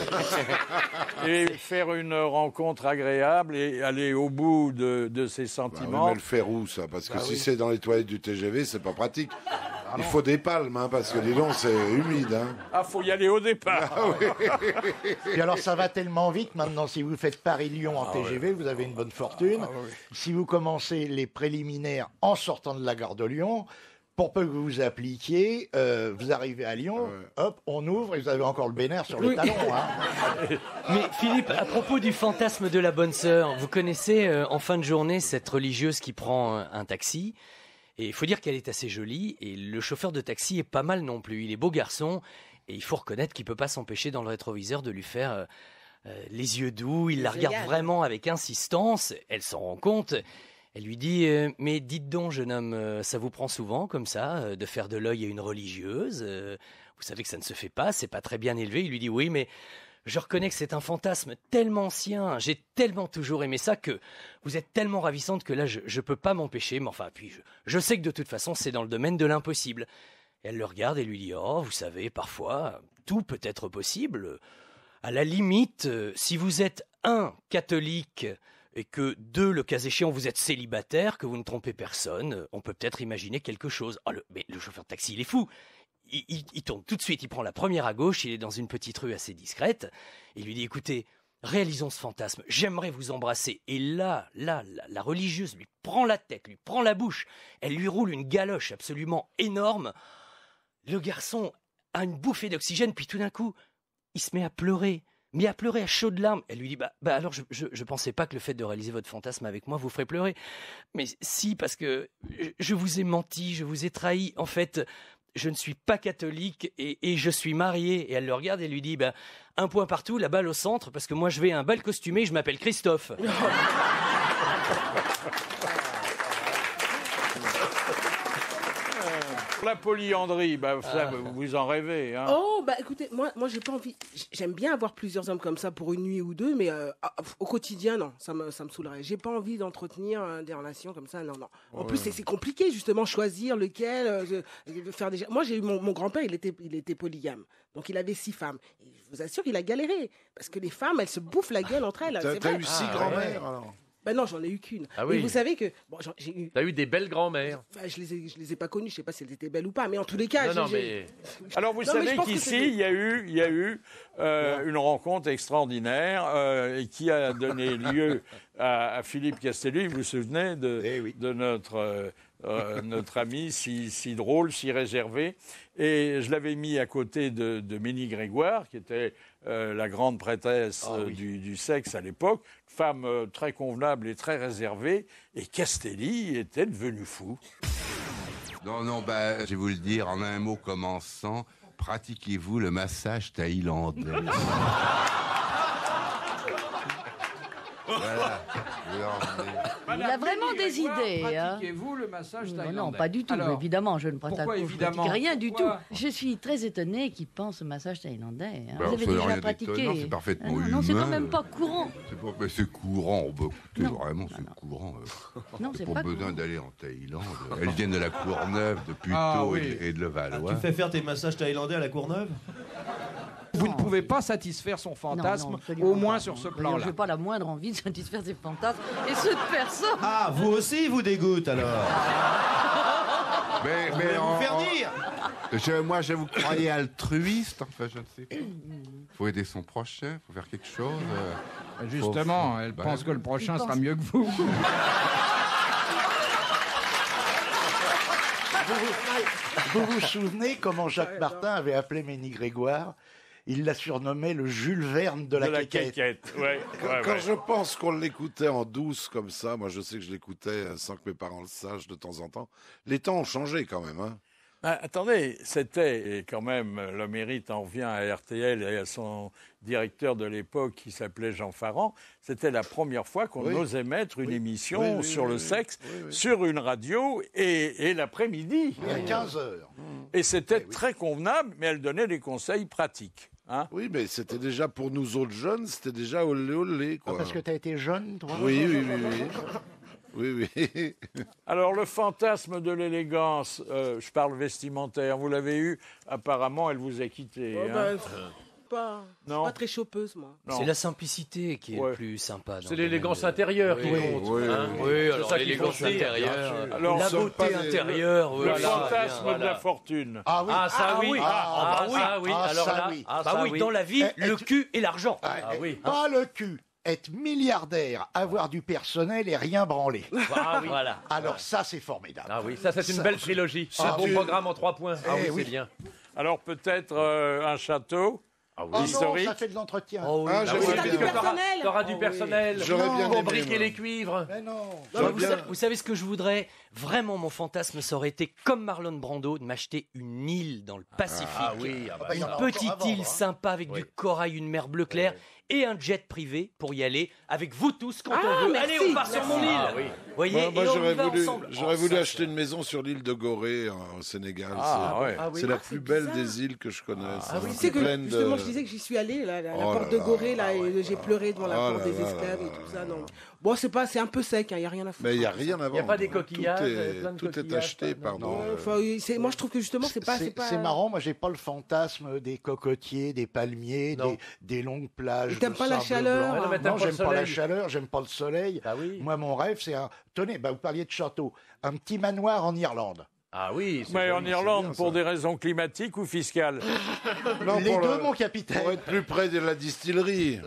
et faire une rencontre agréable et aller au bout de, de ses Bah oui, sentiments. mais le faire où, ça? Parce que Bah si oui. c'est dans les toilettes du T G V, c'est pas pratique. Il faut des palmes, hein, parce que dis donc, c'est humide. Hein. Ah, faut y aller au départ. Et alors, ça va tellement vite maintenant. Si vous faites Paris-Lyon en Ah T G V, vous avez une bonne fortune. Ah oui. Si vous commencez les préliminaires en sortant de la gare de Lyon, pour peu que vous vous appliquiez, euh, vous arrivez à Lyon, hop, on ouvre et vous avez encore le bénère sur les Oui. talons. Hein. Mais Philippe, à propos du fantasme de la bonne sœur, vous connaissez euh, en fin de journée cette religieuse qui prend euh, un taxi. Et il faut dire qu'elle est assez jolie. Et le chauffeur de taxi est pas mal non plus. Il est beau garçon. Et il faut reconnaître qu'il peut pas s'empêcher dans le rétroviseur de lui faire euh, euh, les yeux doux. Il la regarde égale. vraiment avec insistance. Elle s'en rend compte. Elle lui dit euh, mais dites donc, jeune homme, euh, ça vous prend souvent comme ça euh, de faire de l'œil à une religieuse euh, Vous savez que ça ne se fait pas, c'est pas très bien élevé. Il lui dit oui, mais je reconnais que c'est un fantasme tellement ancien. J'ai tellement toujours aimé ça que vous êtes tellement ravissante que là je je peux pas m'empêcher. Mais enfin, puis je, je sais que de toute façon c'est dans le domaine de l'impossible. Et elle le regarde et lui dit oh, vous savez, parfois tout peut être possible. À la limite, euh, si vous êtes un catholique et que deux, le cas échéant, vous êtes célibataire, que vous ne trompez personne, euh, on peut peut-être imaginer quelque chose. Oh, le, mais le chauffeur de taxi, il est fou. Il, il- il tourne tout de suite, il prend la première à gauche, il est dans une petite rue assez discrète. Il lui dit, écoutez, réalisons ce fantasme, j'aimerais vous embrasser. Et là, là, la, la religieuse lui prend la tête, lui prend la bouche, elle lui roule une galoche absolument énorme. Le garçon a une bouffée d'oxygène, puis tout d'un coup, il se met à pleurer. Mais à pleurer à chaudes larmes. Elle lui dit, bah, bah alors je, je, je pensais pas que le fait de réaliser votre fantasme avec moi vous ferait pleurer. Mais si, parce que je, je vous ai menti, je vous ai trahi. En fait, je ne suis pas catholique et, et je suis marié. Et elle le regarde et lui dit, bah, un point partout, la balle au centre, parce que moi je vais à un bal costumé, je m'appelle Christophe. La polyandrie, bah, ça, vous en rêvez. Hein. Oh, bah écoutez, moi, moi j'ai pas envie. J'aime bien avoir plusieurs hommes comme ça pour une nuit ou deux, mais euh, ah, au quotidien, non, ça me, ça me saoulerait. J'ai pas envie d'entretenir euh, des relations comme ça, non, non. En Ouais. plus, c'est c'est compliqué, justement, choisir lequel. euh, je- de faire déjà... Moi, j'ai eu mon, mon grand-père, il était, il était polygame. Donc, il avait six femmes. Et je vous assure, il a galéré. Parce que les femmes, elles se bouffent la gueule entre elles. T'as c'est t'as vrai. eu six Ah, grand-mères, ouais. alors? Ben non, j'en ai eu qu'une. Ah Et oui. vous savez que. Bon, j'en- j'ai eu. T'as eu des belles grand-mères. Enfin, je les ai, je les ai pas connues, je sais pas si elles étaient belles ou pas, mais en tous les cas, Non, j'ai- non, j'ai- mais Alors vous Non, mais je savez pense que qu'ici, c'est- il y a eu, il y a eu euh, une rencontre extraordinaire euh, et qui a donné lieu à, à Philippe Castelli. Vous vous souvenez de, Eh oui. de notre, euh, euh, notre ami si, si drôle, si réservé. Et je l'avais mis à côté de, de Ménie Grégoire, qui était euh, la grande prêtresse Ah euh, oui. du, du sexe à l'époque, femme euh, très convenable et très réservée. Et Castelli était devenu fou. Non, non, bah, je vais vous le dire en un mot commençant. Pratiquez-vous le massage thaïlandais. Voilà. Je vais en venir. Il a vraiment des idées. Hein. Pratiquez-vous le massage Non, thaïlandais? non, pas du tout. Alors, évidemment, je ne pratique, pourquoi je évidemment pratique rien du tout. Pourquoi Je suis très étonnée qu'il pense au massage thaïlandais. hein. Bah, Vous avez ça n'a déjà rien pratiqué d'étonnant, c'est parfaitement Ah non, non, c'est humain, quand même euh. pas courant. C'est pas, mais c'est courant. Bah, écoutez, Non. vraiment, c'est courant. euh. Non, C'est c'est pas pas besoin courant. d'aller en Thaïlande. Elles viennent de la Courneuve, de Puteaux Ah, oui. et de- et de Levallois. Tu fais faire tes massages thaïlandais à la Courneuve? Vous ne pouvez pas satisfaire son fantasme, Non, non, absolument au moins pas. sur ce Je plan-là. n'ai pas la moindre envie de satisfaire ses fantasmes et ceux de personne. Ah, vous aussi, vous dégoûte alors. Mais, Vous mais voulez en- vous faire en- dire? Je- moi, je vous croyais altruiste. Enfin, je ne sais pas. Faut aider son prochain, faut faire quelque chose. euh, Justement, faut- elle bah, pense que le prochain Il sera pense- mieux que vous. Vous vous souvenez comment Jacques Martin avait appelé Ménie Grégoire? il l'a surnommé le Jules Verne de la, De la quéquette. quéquette, ouais, Quand, ouais, quand ouais. je pense qu'on l'écoutait en douce comme ça, moi je sais que je l'écoutais euh, sans que mes parents le sachent de temps en temps, les temps ont changé quand même. Hein. Ah, attendez, c'était, et quand même, le mérite en revient à R T L et à son directeur de l'époque qui s'appelait Jean Farand, c'était la première fois qu'on Oui. osait mettre une Oui. émission Oui, oui, sur oui, le oui. sexe Oui, oui. sur une radio et, et l'après-midi. Il y a quinze heures. Et c'était très convenable, mais elle donnait des conseils pratiques. Hein. Oui, mais c'était déjà pour nous autres jeunes, c'était déjà olé olé. Quoi. Ah, parce que tu as été jeune, toi Oui, oui, oui. oui. Oui, oui. Alors, le fantasme de l'élégance, euh, je parle vestimentaire, vous l'avez eu, apparemment, elle vous a quitté. Oh, hein. bah, pff, pas, je suis Non. pas très chopeuse, moi. Non. C'est la simplicité qui est Ouais. le plus sympa. dans C'est le l'élégance domaine de- intérieure qui Oui, compte. oui, hein. oui. Oui, C'est alors ça qu'il faut l'élégance se dire. intérieure, Alors, la nous sommes beauté pas des- intérieure. Le voilà, fantasme bien, de la voilà. fortune. Ah oui. Ah, ça oui. Ah, Ah, bah oui. ça oui. Ah, Alors ça là, oui. ah, Bah ça oui, oui. dans la vie, Eh, le eh, cul et l'argent. Ah, Ah eh, oui. Pas le cul. Être milliardaire, avoir du personnel et rien branler. Ah oui. Voilà. Alors ça, c'est formidable. Ah oui, ça c'est une Ça, belle trilogie. C'est Ah un bon oui. programme en trois points. Ah Eh oui, oui. c'est bien. Alors, peut-être euh, un château Ah Oh non, historique. ça fait de l'entretien. Oh oui. Ah, Ah j'aimerais oui, t'as bien. du parce que t'auras- personnel. T'auras du Oh oui. personnel. J'aurais Non. bien Pour aimé, briquer moi. les cuivres. Mais non. Non, J'aurais mais vous, bien- sa- vous savez ce que je voudrais? Vraiment, mon fantasme, ça aurait été, comme Marlon Brando, de m'acheter une île dans le Pacifique. Ah oui, ah bah bah, il y en Une a encore petite à vendre, île hein. sympa avec Oui. du corail, une mer bleu clair et un jet privé pour y aller avec vous tous quand Ah, on veut. merci, Allez, on part sur merci. mon île. Ah oui. Voyez, Moi, moi, et on j'aurais y va voulu, ensemble. j'aurais Oh, voulu ça, acheter une maison sur l'île de Gorée, en- au Sénégal. Ah, c'est ouais. Ah oui. c'est la Ah, plus c'est belle bizarre. des îles que je connaisse. Ah oui, Tu sais que pleine de- justement, je disais que j'y suis allée, là, la, la Oh porte là de là. Gorée, là, Ah et ouais. j'ai pleuré devant la Oh porte là des là esclaves là et tout ça. Non. Bon, c'est pas, c'est un peu sec, il n'y a rien à foutre. Mais il n'y a rien à vendre. Il y a pas des Tout coquillages, est- plein de Tout est coquillages, acheté, pas- pardon. Non, Euh, enfin, c'est- moi, je trouve que justement, c'est pas, c'est C'est pas. c'est marrant, moi j'ai pas le fantasme des cocotiers, des palmiers, Non. des, des longues plages. Et t'aimes de pas la sable chaleur, blanc. hein. Non, mais t'aimes Non, pas le j'aime pas la soleil. chaleur, j'aime pas le soleil. Ah oui. Moi, mon rêve, c'est un. Tenez, bah, vous parliez de château. Un petit manoir en Irlande. Ah oui. c'est Mais en joli. Irlande, bien, pour ça. des raisons climatiques ou fiscales. non, Les pour deux, le- mon capitaine. Pour être plus près de la distillerie.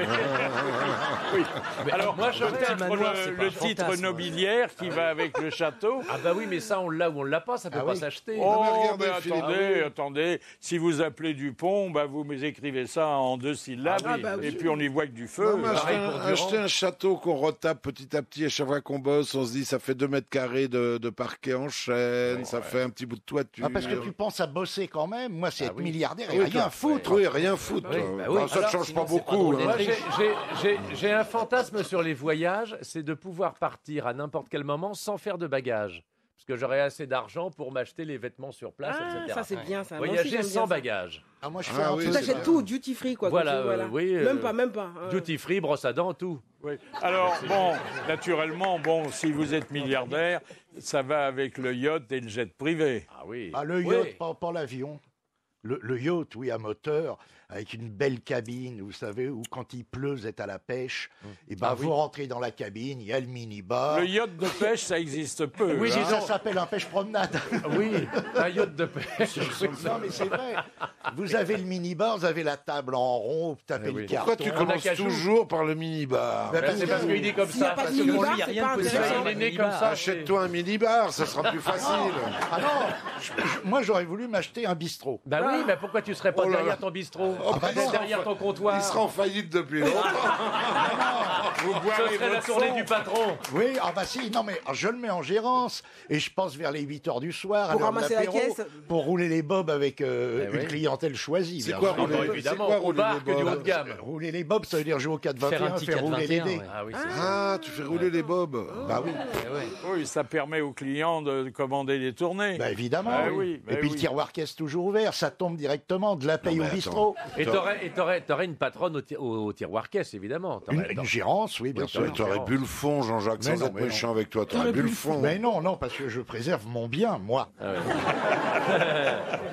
Alors, moi, j'aurais peut-être un manoir, c'est le, pas le un titre fantasme. nobiliaire qui va avec le château. Ah bah oui, mais ça on l'a ou on l'a pas, ça peut Ah pas oui. s'acheter. Oh, mais mais regardez, Philippe. attendez, Ah oui. attendez. Si vous appelez Dupont, bah, vous écrivez ça en deux syllabes. Ah oui. Ah bah et oui. puis on y voit que du feu. Non, mais acheter, pareil un, pour Durand. acheter un château qu'on retape petit à petit, à chaque fois qu'on bosse, on se dit ça fait deux mètres carrés de, de parquet en chêne, ça fait un petit bout de toiture. Ah, parce que tu penses à bosser quand même. Moi, c'est Ah être oui. milliardaire Ah et oui, rien toi. foutre. Oui, rien foutre. Oui, toi. bah Enfin, oui. ça ne Alors, change sinon, pas c'est pas beaucoup. drôle hein. d'être Moi, riche. j'ai- j'ai- j'ai j'ai un fantasme sur les voyages, c'est de pouvoir partir à n'importe quel moment sans faire de bagages. Parce que j'aurai assez d'argent pour m'acheter les vêtements sur place, Ah, et cetera. ça, c'est bien, ça. Moi aussi, Voyager j'aime bien sans ça. bagages. Ah, moi, je Ah fais un oui, peu c'est T'achètes bien. tout, duty free, quoi. Voilà, quand tu- euh, oui, euh, Même pas, même pas. hein. Duty free, brosse à dents, tout. Oui. Alors, bon, naturellement, bon, si vous êtes milliardaire, ça va avec le yacht et le jet privé. Ah oui. Ah, le Oui. yacht, pas, pas l'avion. Le, le yacht, oui, à moteur, avec une belle cabine, vous savez, où quand il pleut, vous êtes à la pêche, et ben Ah vous oui. rentrez dans la cabine, il y a le minibar. Le yacht de pêche, ça existe peu. Oui, hein. ça s'appelle un pêche-promenade. Oui, un yacht de pêche. Non, mais c'est vrai. Vous avez le minibar, vous avez la table en rond, vous tapez Eh oui. le carton. Pourquoi tu On a commences qu'à jouer. toujours par le minibar Ben, Ben, c'est parce qu'il dit comme S'il y a ça. pas de parce que minibar, pour lui, il y a c'est rien pas de possible. intéressant. il est né comme ça. Achète-toi un minibar, ça sera plus facile. Ah non, je- je- moi j'aurais voulu m'acheter un bistrot. Bah oui, mais pourquoi tu serais pas Oh là derrière là. ton bistrot, Oh, bah non. derrière ton comptoir? Il sera en faillite depuis longtemps. Vous Ce boirez serait la votre tournée fond. du patron. Oui, ah bah si, non mais je le mets en gérance et je pense vers les huit heures du soir à Pour l'heure de ramasser la l'apéro, caisse. pour rouler les bobs avec euh, Eh une oui. clientèle choisie. C'est bien quoi sûr. rouler bah, c'est évidemment, quoi au rouler bar les que du bobs haut de gamme. Rouler les bobs, ça veut dire jouer au quatre vingt et un, Faire un petit faire rouler les quatre vingt et un, dés. ouais. Ah oui, c'est ça. Ah, tu fais rouler les bobs. Bah oui, Oui, ça permet aux clients de commander les tournées. bah évidemment. Bah oui, bah et puis oui. le tiroir caisse toujours ouvert, ça tombe directement de la paye Non, au mais bistrot. Et t'aurais, et t'aurais, t'aurais une patronne au, ti- au- au tiroir caisse, évidemment. Une, T'aurais- une gérance, oui, bien Oui, sûr. t'aurais- Tu aurais bu le fond, Jean-Jacques, Mais sans non, être mais non. méchant avec toi. Tu aurais bu le fond. Mais non, non, parce que je préserve mon bien, moi. Ah ouais.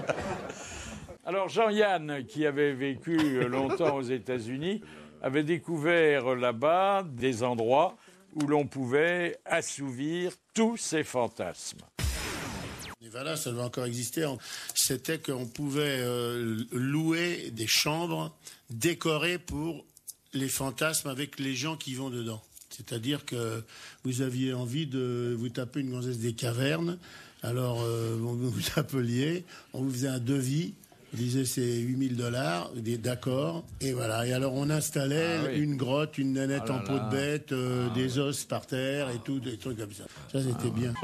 Alors Jean-Yann, qui avait vécu euh, longtemps aux États-Unis, avait découvert là-bas des endroits où l'on pouvait assouvir tous ses fantasmes. Nevada, ça doit encore exister. C'était qu'on pouvait euh, louer des chambres décorées pour les fantasmes avec les gens qui vont dedans. C'est-à-dire que vous aviez envie de vous taper une gonzesse des cavernes, alors euh, on vous appeliez, on vous faisait un devis, Il disait c'est huit mille dollars, d'accord. Et voilà. Et alors on installait Ah oui. une grotte, une nanette Oh là en peau là. de bête, euh, des os par terre et tout, des trucs comme ça. Ça c'était bien.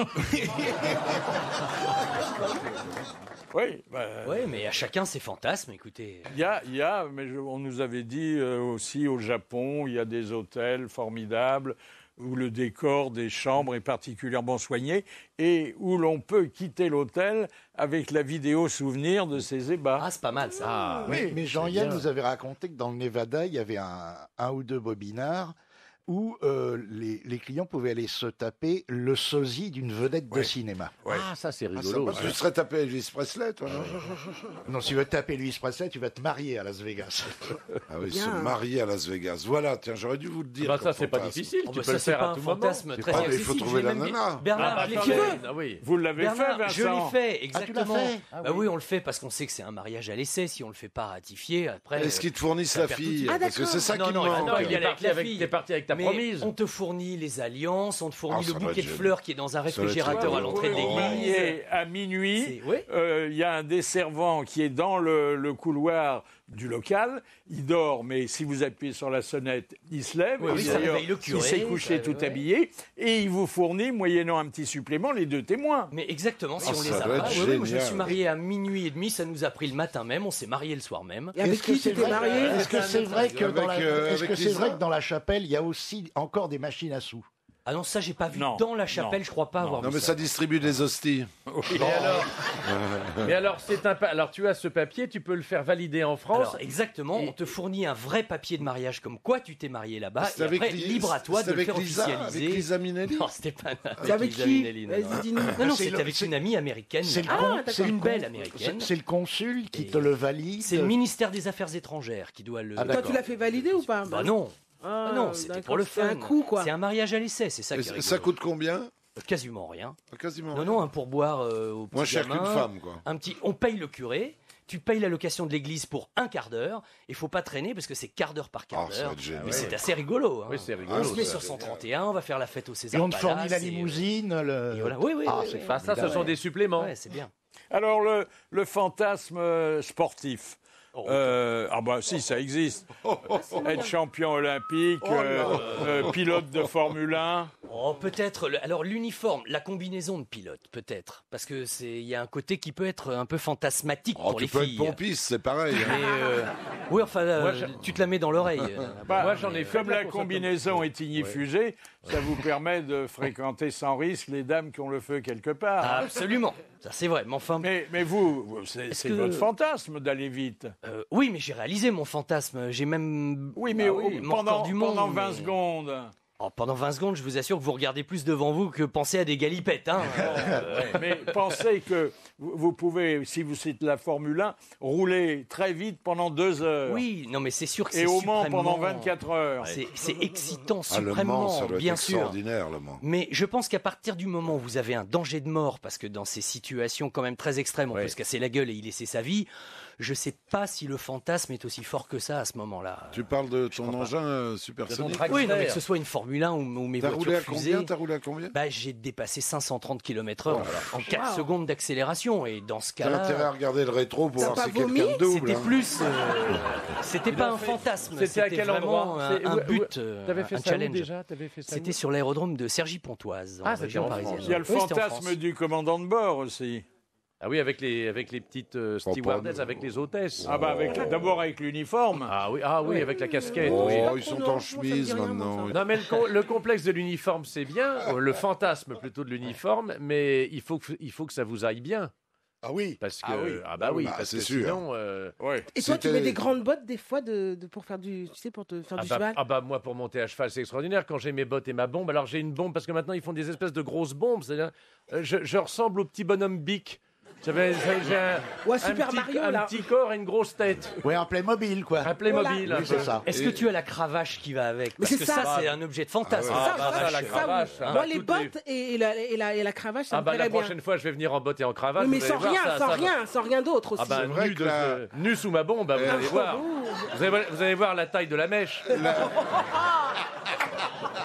Oui, bah, Oui, mais à chacun ses fantasmes, écoutez. Il y a, il y a, mais je- on nous avait dit euh, aussi au Japon, il y a des hôtels formidables où le décor des chambres est particulièrement soigné et où l'on peut quitter l'hôtel avec la vidéo souvenir de ses ébats. Ah, c'est pas mal ça. mais, oui, mais Jean-Yann nous avait raconté que dans le Nevada, il y avait un, un ou deux bobinards où euh, les, les clients pouvaient aller se taper le sosie d'une vedette de cinéma. Ah, ça c'est Ah, ça rigolo. passe. Tu serais tapé Elvis Presley, toi, non Non, si tu veux taper Elvis Presley, tu vas te marier à Las Vegas. Ah oui, Bien. se marier à Las Vegas. Voilà, tiens, j'aurais dû vous le dire. Bah, ça, comme c'est pas fantasme. difficile, Oh, tu bah, peux ça, le c'est faire pas à un tout fantasme moment. très Ah, mais il faut accessible. trouver J'ai la même mis- nana. Bernard, Ah, je l'ai bah, fait. attendez, ah oui. Vous l'avez fait, Bernard, Vincent je l'ai fait, Ah, tu l'as exactement. fait Ah, bah oui, on le fait parce qu'on sait que c'est un mariage à l'essai. Si on le fait pas ratifier, après. Est-ce qu'ils te fournissent ça la perd tout de fille suite. Ah, Parce que d'accord. c'est ça non, qui non, me il va manque. pas y aller T'es avec parti la avec- fille. t'es parti avec ta Mais promise. on te fournit les alliances, on te fournit Ah, le ça va bouquet être de génial. fleurs qui est dans un Ça va être réfrigérateur à génial. l'entrée de Vous l'église. mariez à minuit, C'est- oui. euh, il y a un des servants qui est dans le, le couloir du local, il dort, mais si vous appuyez sur la sonnette, il se lève, Oui, oui, et ça d'ailleurs, réveille le curé, il s'est ça couché réveille, tout ouais. habillé, et il vous fournit, moyennant un petit supplément, les deux témoins. Mais exactement, si Ah, on ça les a doit pas. être Ouais, ouais, moi, je me génial. suis marié à minuit et demi, ça nous a pris le matin même, on s'est marié le soir même. Et avec Est-ce que qui c'est tu t'es vrai- marié Est-ce que c'est vrai que dans la, Avec, euh, est-ce avec que c'est Lisa vrai que dans la chapelle, il y a aussi encore des machines à sous? Ah non, ça j'ai pas vu Non, dans la chapelle, non, je crois pas avoir Non, vu mais ça distribue des hosties. Et alors, mais alors, c'est un pa- alors tu as ce papier, tu peux le faire valider en France. Alors exactement, Et- on te fournit un vrai papier de mariage comme quoi tu t'es marié là-bas C'était et avec après Li- libre à toi c'était de le avec faire Lisa, officialiser. avec Lisa Minnelli. Non, c'était pas C'est avec Lisa qui Minnelli, non, Vas-y, non. dis-nous. Non, non, C'est c'était le- avec c'est- une amie américaine. C'est le Ah, con- d'accord. c'est le une con- belle c'est- américaine. C'est le consul qui Et- te le valide. C'est le ministère des Affaires étrangères qui doit le. Ah, Toi, d'accord. tu l'as fait valider ou pas Bah non. Ah, Ah non, c'était d'accord, pour le c'est fun. un coup, quoi. C'est un mariage à l'essai, c'est ça Et qui est rigolo. ça coûte combien Quasiment rien. Quasiment. Non, non, un pourboire euh, au petit Moins cher gamin, qu'une femme, quoi. Un petit, on paye le curé. Tu payes la location de l'église pour un quart d'heure. Il faut pas traîner parce que c'est quart d'heure par quart Ah, ça va d'heure. être génial. Mais c'est assez rigolo. hein. Oui, c'est On rigolo. se met ça, sur c'est cent génial. trente et un, on va faire la fête au César Et on te fournit Palace, la et, euh, limousine. Le... et voilà. Oui, oui, Ah, oui, c'est oui. Ah, ça, ce sont des suppléments. Ouais, c'est bien. Alors, le, le fantasme euh, sportif. Oh, Euh, ah bah si, ça existe. Être champion olympique, euh, euh, pilote de Formule un. Oh, peut-être. le- Alors, l'uniforme, la combinaison de pilote, peut-être. Parce que c'est, il y a un côté qui peut être un peu fantasmatique Oh, pour tu les peux filles. être pompiste, c'est pareil. hein. Mais, euh, oui, enfin, euh, Moi, je- tu te la mets dans l'oreille. euh, Bah, Moi, j'en ai fait Comme de la la course combinaison est ignifugée, ça vous permet de fréquenter sans risque les dames qui ont le feu quelque part. Absolument. Ça, c'est vrai. Mais enfin. Mais, mais vous, vous, c'est Est-ce c'est que- votre fantasme d'aller vite. euh, oui, mais j'ai réalisé mon fantasme. J'ai même. Oui, mais Ah au- mon pendant, record du monde, pendant vingt mais- secondes. Oh, pendant vingt secondes, je vous assure que vous regardez plus devant vous que penser à des galipettes. Hein. Euh, Mais pensez que vous vous pouvez, si vous citez la Formule un, rouler très vite pendant deux heures. oui, non, mais c'est sûr que c'est Et au Mans suprêmement- pendant vingt-quatre heures. C'est, c'est excitant, Ah, le suprêmement, Mans, ça doit être bien sûr. extraordinaire, le Mans. Mais je pense qu'à partir du moment où vous avez un danger de mort, parce que dans ces situations quand même très extrêmes, on Ouais. peut se casser la gueule et y laisser sa vie, je sais pas si le fantasme est aussi fort que ça à ce moment-là. Tu parles de ton engin euh, supersonique. track- Oui, non, mais que ce soit une Formule un ou, ou mes T'as voitures roulé à fusées. combien T'as roulé à combien Bah, j'ai dépassé cinq cent trente kilomètres heure Oh en quatre Wow. secondes d'accélération. Et dans ce T'as intérêt à cas-là, regarder le rétro pour T'as voir pas si quelqu'un vomi te double. c'était hein. plus. euh, c'était pas un fait- fantasme. c'était à quel vraiment endroit un, C'est- un où- où- but, euh, T'avais fait un ça où challenge. déjà T'avais fait ça C'était où sur l'aérodrome de Cergy-Pontoise, en Ah, c'était région en parisienne. France. Il y a le Oui, c'était en fantasme France. du commandant de bord aussi. Ah oui, avec les, avec les petites euh, stewardesses, avec les hôtesses. Ah bah avec, d'abord avec l'uniforme. Ah oui, ah oui, avec la casquette. Oh, oui. ils sont non, en moi, ça me dit chemise rien, moi, maintenant. ça. Non, mais le, co- le complexe de l'uniforme, c'est bien. euh, Le fantasme plutôt de l'uniforme, mais il faut que, il faut que ça vous aille bien. Ah oui. Parce que, Ah oui. ah bah oui, Bah, parce c'est que sûr. sinon. euh, Ouais. Et toi, tu C'était- mets des grandes bottes des fois de, de- pour faire du, tu sais, pour te faire Ah du bah, cheval. ah bah, moi pour monter à cheval c'est extraordinaire quand j'ai mes bottes et ma bombe. Alors j'ai une bombe parce que maintenant ils font des espèces de grosses bombes. C'est-à-dire, euh, je, je ressemble au petit bonhomme Bic. J'avais j'ai- j'ai un, Ouais, un Super petit, Mario, un là. petit corps et une grosse tête. Ouais, un Playmobil, quoi. Un Playmobil. Voilà. un Oui, c'est peu. ça. Est-ce que tu as la cravache qui va avec Mais Parce c'est que ça. ça, c'est un objet de fantasme. Ah, ça, bah, ça, la ça, cravache. oui. hein. Moi, Bah, les toutes bottes et, la, et, la, et la cravache, ça Ah me bah la plairait bien. prochaine fois je vais venir en bottes et en cravate. Oui, mais vous sans allez voir, rien, ça- sans ça va. rien, sans rien d'autre aussi. Ah bah C'est vrai nu, que de- la- euh, nu sous ma bombe, bah, vous Euh, allez voir. Vous allez, voir- vous allez voir la taille de la mèche.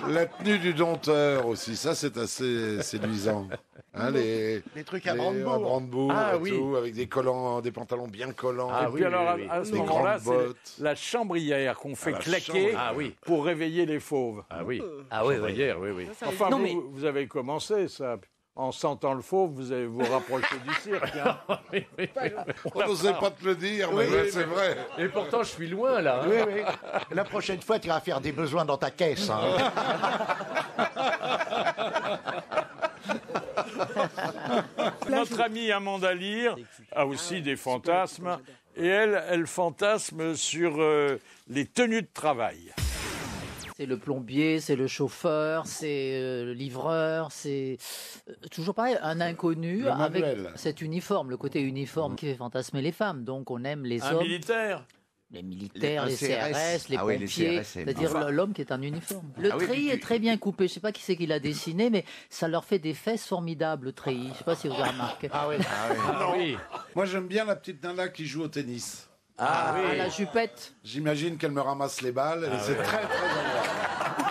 La tenue du dompteur aussi, ça c'est assez séduisant. Hein, les, les trucs à Brandebourg. Brandebourg Ah, et oui. tout, avec des collants, des pantalons bien collants. et puis alors, à, à ce Des moment-là, grandes bottes. c'est la chambrière qu'on fait la claquer chambrière. Ah oui. pour réveiller les fauves. Ah oui. Ah oui, oui. Hier, oui, oui. Enfin, Non, vous, mais- vous avez commencé ça. En sentant le fauve, vous allez vous rapprocher du cirque. Hein. Oui, oui, oui. On n'osait pas te le dire, mais Oui, ouais, oui, c'est vrai. Et pourtant, je suis loin, là. hein. Oui, oui. La prochaine fois, tu iras faire des besoins dans ta caisse. hein. Notre amie Amanda Lear a aussi des fantasmes. Et elle, elle fantasme sur euh, les tenues de travail. C'est le plombier, c'est le chauffeur, c'est euh, le livreur, c'est euh, toujours pareil, un inconnu Le avec manuel. cet uniforme, le côté uniforme qui fait fantasmer les femmes. Donc on aime les Un hommes, militaire. les militaires, Les- les, un C C R R S. S, les Ah oui, les pompiers, C R S, c'est- c'est-à-dire enfin. l'homme qui est en uniforme. Le Ah oui, treillis puis tu- est très bien coupé, je sais pas qui c'est qui l'a dessiné, mais ça leur fait des fesses formidables, le treillis. Je sais pas si vous avez remarqué. Ah oui. Ah oui. Moi j'aime bien la petite nana qui joue au tennis. Ah, oui. la jupette. J'imagine qu'elle me ramasse les balles et c'est très très agréable.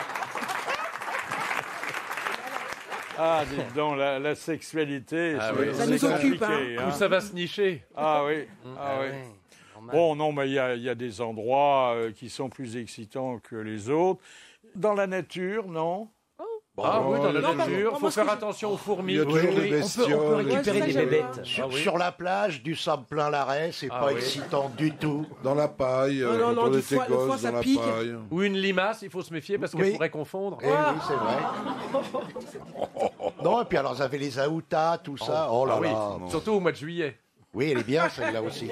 Ah, dites donc, la, la sexualité, Ah c'est- oui. Ça c'est nous occupe, compliqué, Où ça va se nicher? Ah oui, ah oui. Bon, non, mais il y, a- il y a des endroits euh, qui sont plus excitants que les autres. Dans la nature, non? Ah oui, dans la Non, nature, pardon, il faut moi, ce que faire je- attention aux Il y fourmis. a toujours des On peut, on peut bestioles. récupérer Ouais, des ça, j'aime bébêtes. pas. Sur, Ah oui. sur la plage, du sable plein l'arrêt, c'est Ah pas oui. excitant du tout. Dans la paille, Non, euh, non, quand non, on du était foie- le foie, gosse, ça dans la pique. paille. Ou une limace, il faut se méfier parce qu'elle Oui. pourrait confondre. Eh oui, c'est vrai. Non, et puis alors, vous avez les aoutas, tout ça. Oh, là Ah oui, là. surtout au mois de juillet. Oui, elle est bien, celle-là aussi.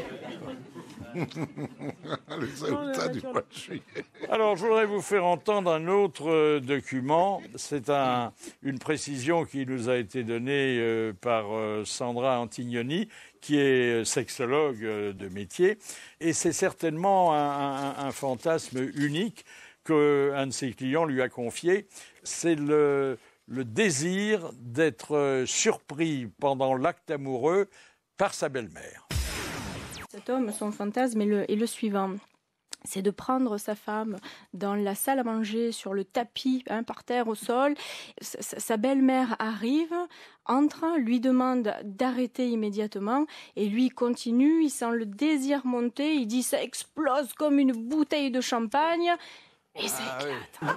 Les aoutas du mois de juillet. Alors, je voudrais vous faire entendre un autre euh, document. C'est un, une précision qui nous a été donnée euh, par euh, Sandra Antignoni, qui est sexologue euh, de métier. Et c'est certainement un, un- un fantasme unique qu'un de ses clients lui a confié. C'est le, le désir d'être euh, surpris pendant l'acte amoureux par sa belle-mère. Cet homme, son fantasme est le, est le suivant. C'est de prendre sa femme dans la salle à manger, sur le tapis, hein, par terre, au sol. Sa, sa- sa belle-mère arrive, entre, lui demande d'arrêter immédiatement. Et lui continue, il sent le désir monter. Il dit « ça explose comme une bouteille de champagne ». Et ça Ah éclate.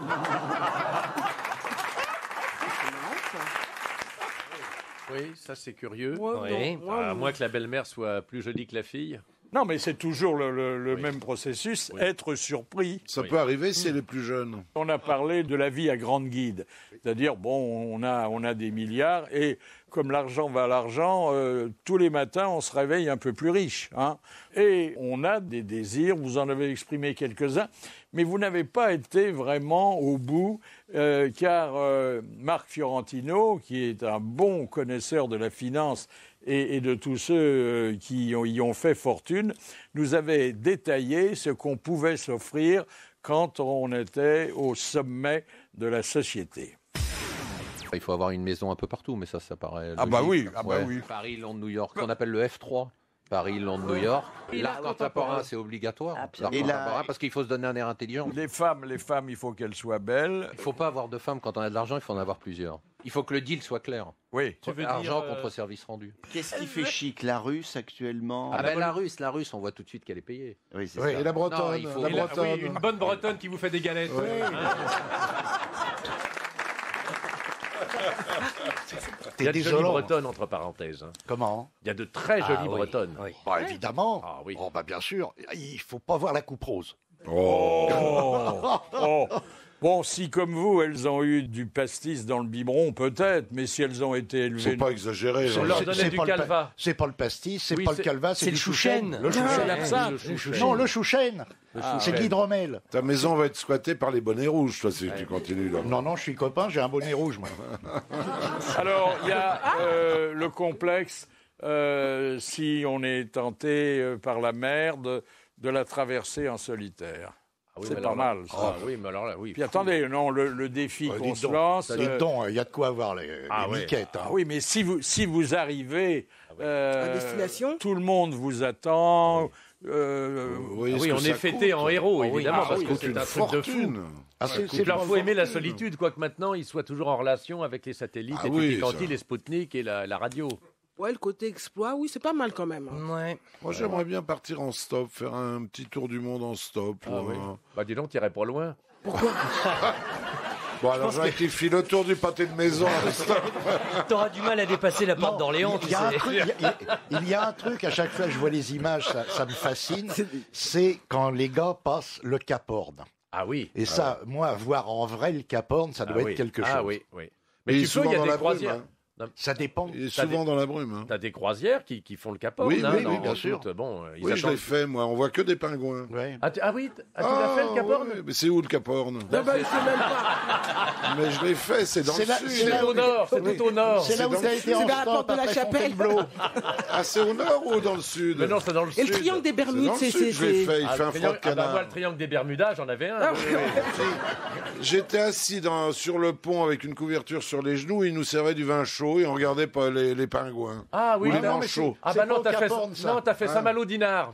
Oui, ça c'est curieux. Ouais, Oui. non, À ouais, moins que la belle-mère soit plus jolie que la fille. Non, mais c'est toujours le, le- le même processus, être surpris. Ça peut arriver si elle est plus jeune. On a parlé de la vie à grande guide, c'est-à-dire, bon, on a, on a des milliards, et comme l'argent va à l'argent, euh, tous les matins, on se réveille un peu plus riche. Hein, et on a des désirs, vous en avez exprimé quelques-uns, mais vous n'avez pas été vraiment au bout, euh, car euh, Marc Fiorentino, qui est un bon connaisseur de la finance, et, et de tous ceux euh, qui ont- y ont fait fortune, nous avait détaillé ce qu'on pouvait s'offrir quand on était au sommet de la société. Il faut avoir une maison un peu partout, mais ça, ça paraît. Ah bah logique. oui, ah bah Ouais. oui. Paris, Londres, New York, qu'on appelle le F trois. Paris, Londres, New York. L'art contemporain, c'est obligatoire. L'art Et la- contemporain, parce qu'il faut se donner un air intelligent. Les femmes, les femmes, il faut qu'elles soient belles. Il ne faut pas avoir de femmes quand on a de l'argent, il faut en avoir plusieurs. Il faut que le deal soit clair. Oui. Tu veux dire, argent euh, contre service rendu. Qu'est-ce qui fait chic, la russe actuellement? Ah ben la russe, la russe, on voit tout de suite qu'elle est payée. Oui, c'est Oui, ça. et la bretonne, Non, il faut- la bretonne. Oui, une bonne bretonne qui vous fait des galettes. Il y a de jolies désolant. bretonnes, entre parenthèses. hein. Comment? Il y a de très jolies Ah oui, bretonnes. oui. Bah, évidemment. Ah oui. Oh, bah, bien sûr. Il faut pas voir la coupe rose. Oh. Oh. Bon, si comme vous, elles ont eu du pastis dans le biberon, peut-être, mais si elles ont été élevées... Faut pas exagérer. C'est- hein. c'est- c'est pas le pa- C'est pas le pastis, c'est Oui, pas le c'est- calva, c'est c'est le du chouchen. chouchen. Le chouchen, l'absinthe. Le Le chouchen. chouchen. Non, le chouchen. Ah, C'est de ouais. l'hydromel. Ta maison va être squattée par les bonnets rouges, toi, si tu continues là. Non, non, je suis copain, j'ai un bonnet rouge, moi. Alors, il y a euh, le complexe, euh, si on est tenté euh, par la mer, de, de la traverser en solitaire. Ah oui, c'est mais pas alors là- mal, ça. Ah oui, mais alors là, oui. Puis attendez, non, le, le défi Euh, qu'on dites se donc, lance... ça, dites euh, donc, il y a de quoi avoir les, Ah les ouais. miquettes. hein. Ah oui, mais si vous, si vous arrivez, euh, À destination tout le monde vous attend. euh, Oui, Ah est-ce oui, que on ça est fêté coûte en héros, Ah oui, évidemment, ah parce oui, que c'est c'est une un truc de fou. fortune. Ah, c'est- Il c'est leur pas faut aimer la fortune. solitude, quoique maintenant ils soient toujours en relation avec les satellites, Ah et oui, Tutti Quanti, ça. les Spoutnik et la, la radio. Ouais, le côté exploit, oui, c'est pas mal quand même. hein. Ouais. Moi, j'aimerais bien partir en stop, faire un petit tour du monde en stop. Ah ou oui. un- Bah dis donc, t'irais pas loin. Bon, alors pense j'aurais que- qui file autour du pâté de maison en stop. T'auras du mal à dépasser la porte d'Orléans, Il tu y, a un sais. truc, il y a- il y a un truc, à chaque fois que je vois les images, ça, ça me fascine, c'est quand les gars passent le Cap Horn. Ah oui. Et ça, moi, voir en vrai le Cap Horn, ça doit Ah être oui. quelque chose. Ah oui, oui. Mais Mais il tu est peux, souvent il y a dans des la brume, croisières. hein. Non, Ça dépend. Il est T'as souvent des- dans la brume. Hein. T'as des croisières qui, qui font le Cap Horn, Oui, hein, oui, dans- oui, bien en sûr. toute- Bon, euh, ils Oui, je attendent- l'ai fait, moi. On voit que des pingouins. Ouais. Ah, tu, ah oui, t- ah, tu l'as fait le Cap Horn ouais, mais c'est où le Cap Horn Ah bah, il sait même pas. Mais je l'ai fait, c'est dans C'est le là- sud. c'est C'est là au nord, c'est Oui. tout au nord. C'est là où dans t'as le été sud. en C'est dans la stop porte de la après chapelle. Fontainebleau. Ah, c'est au nord ou dans le sud Mais non, c'est dans le Et sud. le triangle des C'est Bermudes, dans le c'est. sud, c'est- je l'ai c'est- fait. Il Ah, fait le un triangle- froid de ah bah, moi, canard. le triangle des Bermudas, j'en avais un. Ah, oui, oui, oui, oui. J'étais assis dans, sur le pont avec une couverture sur les genoux. Il nous servait du vin chaud et on regardait pas les, les pingouins. Ah oui, Ou les non, mais manchots. Ah C'est bah pas non, au t'as Cap fait, Horn, ça. non, t'as fait Ah. Saint-Malo dinard.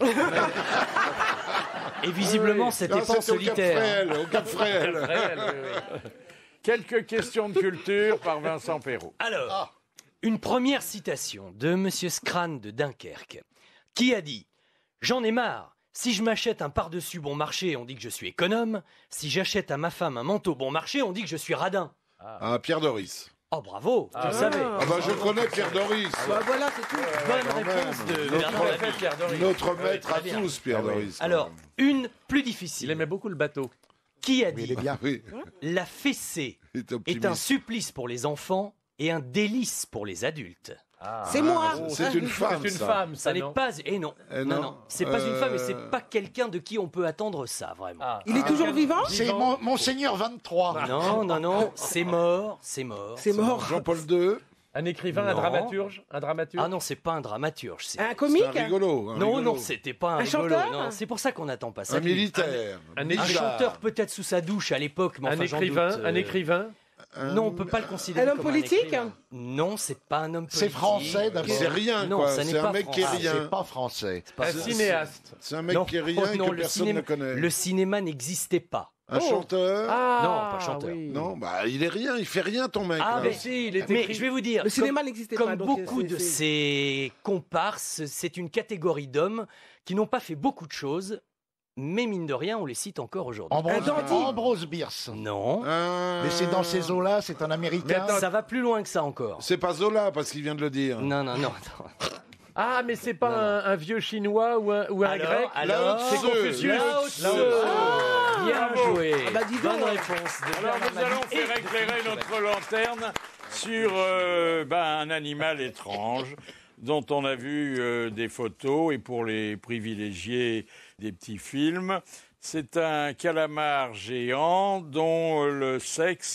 Et visiblement, Oui. c'était Non, pas en c'était au Cap solitaire. Fréhel, au Cap Fréhel. Réel, oui, oui. Quelques questions de culture par Vincent Perrault. Alors, une première citation de Monsieur Scrane de Dunkerque, qui a dit « J'en ai marre. Si je m'achète un par-dessus bon marché, on dit que je suis économe. Si j'achète à ma femme un manteau bon marché, on dit que je suis radin. Ah, Pierre Doris. » Oh, bravo, tu le savais. Ah bah je connais Pierre Doris. Bah voilà, c'est tout. Bonne quand réponse même. de Notre- Bernard Lapie. Pierre Doris. Notre Oui, maître très à bien. tous, Pierre Ah oui. Doris. quand Alors, même. une plus Il difficile. aimait beaucoup le bateau. Qui a Mais il dit est bien. Oui, « La fessée il est est un optimiste. supplice pour les enfants et un délice pour les adultes. » C'est moi. Ah, C'est une femme, C'est une ça. femme, Ça ça, n'est non pas... Et non, Eh non, non. non. C'est pas une femme et Euh, c'est pas quelqu'un de qui on peut attendre ça, vraiment. Ah. Il est toujours vivant C'est mon, Monseigneur vingt-trois. Non, non, non, c'est mort, c'est mort. C'est mort. Jean-Paul deux. Un écrivain, un Non. dramaturge, un dramaturge. Ah non, c'est pas un dramaturge. c'est- Un C'est comique un rigolo. un Non, rigolo. non, c'était pas un, Un rigolo. chanteur Non, c'est pour ça qu'on n'attend pas ça. Un de lui. militaire. Un Un écrivain. chanteur peut-être sous sa douche à l'époque, mais Un enfin, j'en écrivain, doute, euh, un écrivain. Non, on peut pas le considérer Un homme comme politique écrivain. Non, c'est pas un homme politique. C'est français, d'abord. C'est rien, Non, quoi. ça n'est C'est un pas mec qui est français. rien. C'est pas français. Pas Un français. cinéaste. C'est un mec Non, qui est rien oh et non, que le personne cinéma- ne connaît. Le cinéma n'existait pas. Un chanteur. Ah, Non, pas chanteur. oui. Non, bah il est rien, il fait rien ton mec. Ah, là. mais si, il était Mais écrit- je vais vous dire, Le comme- cinéma n'existait comme pas. donc, beaucoup c'est- de c'est- ces comparses, c'est une catégorie d'hommes qui n'ont pas fait beaucoup de choses, mais mine de rien, on les cite encore aujourd'hui. Ambrose, dandy. Ambrose Bierce. Non, Euh, Mais c'est dans ces eaux-là, c'est un Américain. ça va plus loin que ça encore. C'est pas Zola parce qu'il vient de le dire. Non, non, non. attends. Ah, mais c'est pas Non, non. un, un vieux chinois ou un, ou un Alors, grec alors, Lao C'est Tzu. Confucius. Lao Tzu. Lao Tzu. Bien bravo. joué. Ah bah, dis donc. Bonne réponse. de Alors Bernard nous allons Mabie et faire de éclairer Philippe notre lanterne sur euh, ben, un animal étrange dont on a vu euh, des photos et pour les privilégiés des petits films. C'est un calamar géant dont euh, le sexe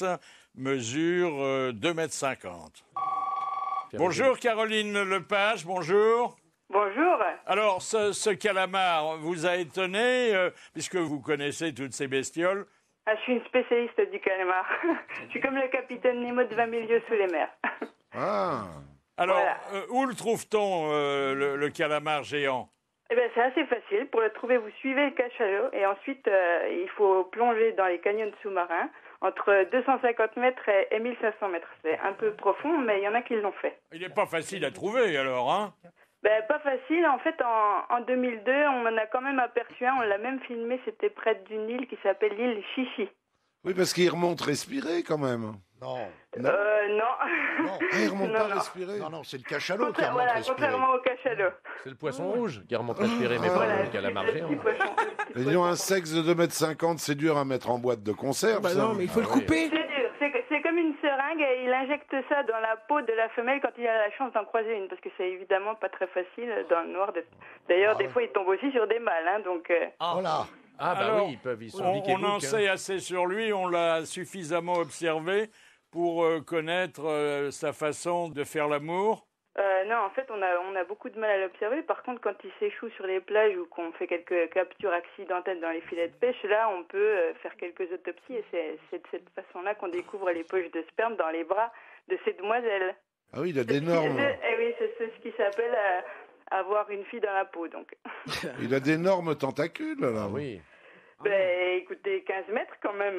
mesure euh, deux mètres cinquante. Bonjour Caroline Lepage, bonjour. Bonjour. Alors, ce, ce calamar vous a étonné, euh, puisque vous connaissez toutes ces bestioles. Ah, je suis une spécialiste du calamar. Je suis comme le capitaine Nemo de vingt mille lieues sous les mers. Ah. Alors, Voilà. euh, où le trouve-t-on, euh, le, le calamar géant? Eh ben, c'est assez facile. Pour le trouver, vous suivez le cachalot et ensuite, euh, il faut plonger dans les canyons sous-marins entre deux cent cinquante mètres et, et mille cinq cents mètres. C'est un peu profond, mais il y en a qui l'ont fait. Il n'est pas facile à trouver, alors, hein? Ben, pas facile. En fait, en, en deux mille deux, on en a quand même aperçu un. On l'a même filmé. C'était près d'une île qui s'appelle l'île Chichi. Oui, parce qu'il remonte respirer quand même. Non. Euh, non. Non. Ah, il remonte Non, pas non. respirer. Non, non, c'est le cachalot qui Contra- remonte voilà, respirer. contrairement au cachalot. C'est le poisson rouge qui remonte respirer, mais pas Voilà, le calamar le géant. petit poisson, le petit Et disons, un sexe de deux mètres cinquante, c'est dur à mettre en boîte de conserve. Bah ça. non, mais il faut le Ah oui. couper. C'est dur. C'est, c'est comme une seringue et il injecte ça dans la peau de la femelle quand il a la chance d'en croiser une, parce que c'est évidemment pas très facile dans le noir. De... D'ailleurs, des fois, il tombe aussi sur des mâles, hein, donc. euh, Voilà. Ah bah Alors, oui, ils peuvent, ils sont On, Vic et on en Bouc, hein. sait assez sur lui, on l'a suffisamment observé pour euh, connaître euh, sa façon de faire l'amour. Euh, non, en fait, on a, on a beaucoup de mal à l'observer. Par contre, quand il s'échoue sur les plages ou qu'on fait quelques captures accidentelles dans les filets de pêche, là, on peut euh, faire quelques autopsies et c'est, c'est de cette façon-là qu'on découvre les poches de sperme dans les bras de ces demoiselles. Ah oui, il a C'est- d'énormes, c'est- eh oui, c'est, c'est ce qui s'appelle euh, avoir une fille dans la peau, donc. il a d'énormes tentacules là. Ah oui. Ben, écoutez, quinze mètres quand même.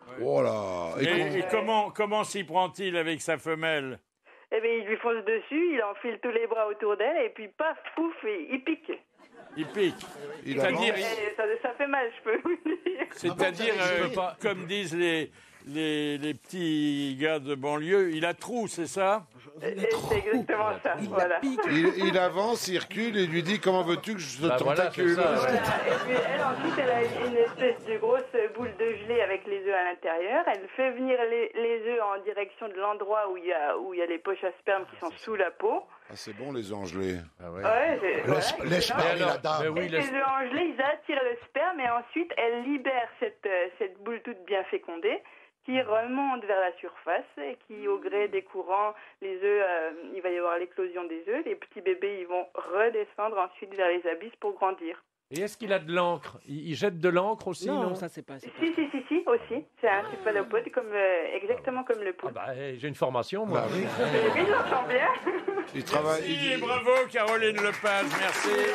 Oh là. Et Et, comment- et comment, comment s'y prend-il avec sa femelle? Eh bien, il lui fonce dessus, il enfile tous les bras autour d'elle, et puis paf, pouf, et il pique. Il pique. Il C'est-à-dire, Et ça, ça fait mal, je peux vous dire. c'est-à-dire euh, comme disent les, les, les petits gars de banlieue, il a trou, c'est ça? Et c'est exactement ça, voilà. il, il avance, il recule et lui dit comment veux-tu que je te Bah voilà, tentacule c'est ça, ouais. Voilà. Et puis elle, ensuite, elle a une espèce de grosse boule de gelée avec les œufs à l'intérieur. Elle fait venir les, les œufs en direction de l'endroit où il y a où il y a les poches à sperme qui sont sous la peau. Ah, c'est bon les angelés. Ah Ouais, c'est- Laisse, voilà, laisse c'est parler ça. la dame. Mais oui, Et laisse- ces œufs en gelée, ils attirent le sperme et ensuite elle libère cette, euh, cette boule toute bien fécondée qui remonte vers la surface et qui, au gré des courants, les œufs, euh, il va y avoir l'éclosion des œufs. Les petits bébés, ils vont redescendre ensuite vers les abysses pour grandir. Et est-ce qu'il a de l'encre il, il jette de l'encre aussi, non, Non, ça c'est pas. c'est pas- Si, si, si, si, aussi. C'est un céphalopode comme, euh, exactement comme le poulet. Bah, eh, j'ai une formation, moi. Bah oui. Oui, j'entends bien. Il travaille. Merci il- et bravo Caroline Lepage, merci.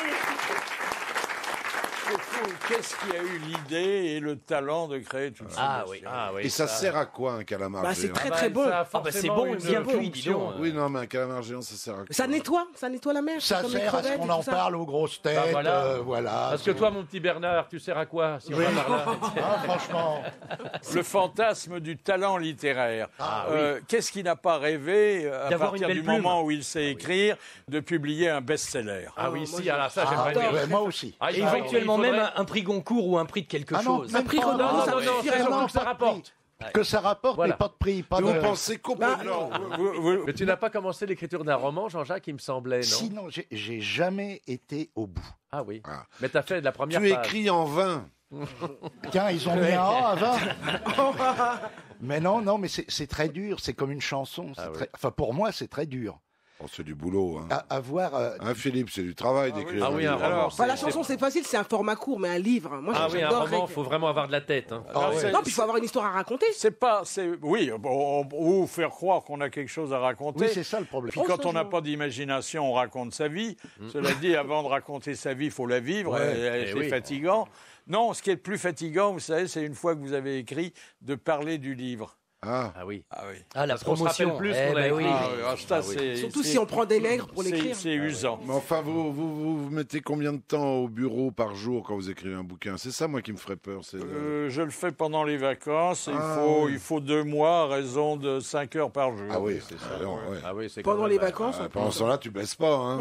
C'est fou, qu'est-ce qui a eu l'idée et le talent de créer tout ça? Ah oui. Ah oui. Et ça sert à quoi un calamar Bah, c'est géant très Ah bah, très bon. ça a Ah bah, c'est forcément bon, une bien cuit, dis fonction. donc. Oui, non, mais un calamar géant, ça sert à quoi? Ça nettoie, ça nettoie la mer. Ça comme les sert à ce crevettes qu'on et en tout ça. parle aux grosses têtes. Bah, voilà. euh, voilà. Parce que toi, mon petit Bernard, tu sers à quoi si on Oui. va par là Ah, franchement. Le fantasme du talent littéraire. Ah, Euh, Qu'est-ce qui n'a pas rêvé, euh, à D'avoir partir une du belle plume. moment où il sait écrire, de publier un best-seller? Ah oui, moi, si, je- alors ça, Ah, j'aimerais bien. ouais, moi aussi. Ah, il Et faudrait- éventuellement il faudrait- même un, un prix Goncourt ou un prix de quelque Ah non, chose. même Un prix pas. Renaud, Non, ça non, non, suffirait c'est surtout pas. que ça rapporte. Que ça rapporte, Voilà. mais pas de prix. Pas Vous de... pensez complètement. Vous- vous- Mais tu n'as pas commencé l'écriture d'un roman, Jean-Jacques, il me semblait, non Sinon, j'ai- j'ai jamais été au bout. Ah oui. Ah. Mais tu as fait de la première Tu page. écris en vain. Tiens, ils ont mis un A avant. Mais non, non, mais c'est c'est très dur. C'est comme une chanson. c'est Ah oui. très- Enfin, pour moi, c'est très dur. Oh, c'est du boulot. Hein. À, avoir. euh, Hein, Philippe, c'est du travail d'écrire. Ah oui, un livre. roman. Alors, Enfin, la c'est- chanson c'est facile, c'est un format court, mais un livre. Moi, Ah oui, un j'adorerais roman, que- il faut vraiment avoir de la tête. hein. Alors, ouais. c'est- Non, puis il faut avoir une histoire à raconter. C'est pas, c'est oui, bon, on- ou faire croire qu'on a quelque chose à raconter. Oui, c'est ça le problème. Puis quand on n'a pas d'imagination, on raconte sa vie. Cela dit, avant de raconter sa vie, il faut la vivre. Ouais. et- et Eh c'est oui. fatigant. Non, ce qui est le plus fatigant, vous savez, c'est une fois que vous avez écrit, de parler du livre. Ah. Ah oui. Ah oui. Ah, la Parce qu'on se rappelle promotion. plus Eh qu'on a ben écrit. oui. Ah, oui, ah, ça, Ah oui. c'est- Surtout c'est- si on prend des nègres pour c'est- l'écrire. C'est usant. Mais enfin, vous, vous, vous, vous mettez combien de temps au bureau par jour quand vous écrivez un bouquin? C'est ça, moi, qui me ferait peur. C'est de- Euh, je le fais pendant les vacances. et il, Ah, faut, oui. il faut deux mois à raison de cinq heures par jour. Ah oui, c'est ça. non, ouais. Ah oui, c'est Pendant quand même- les vacances, Ah, on pendant ce temps-là, tu baisses pas. Hein.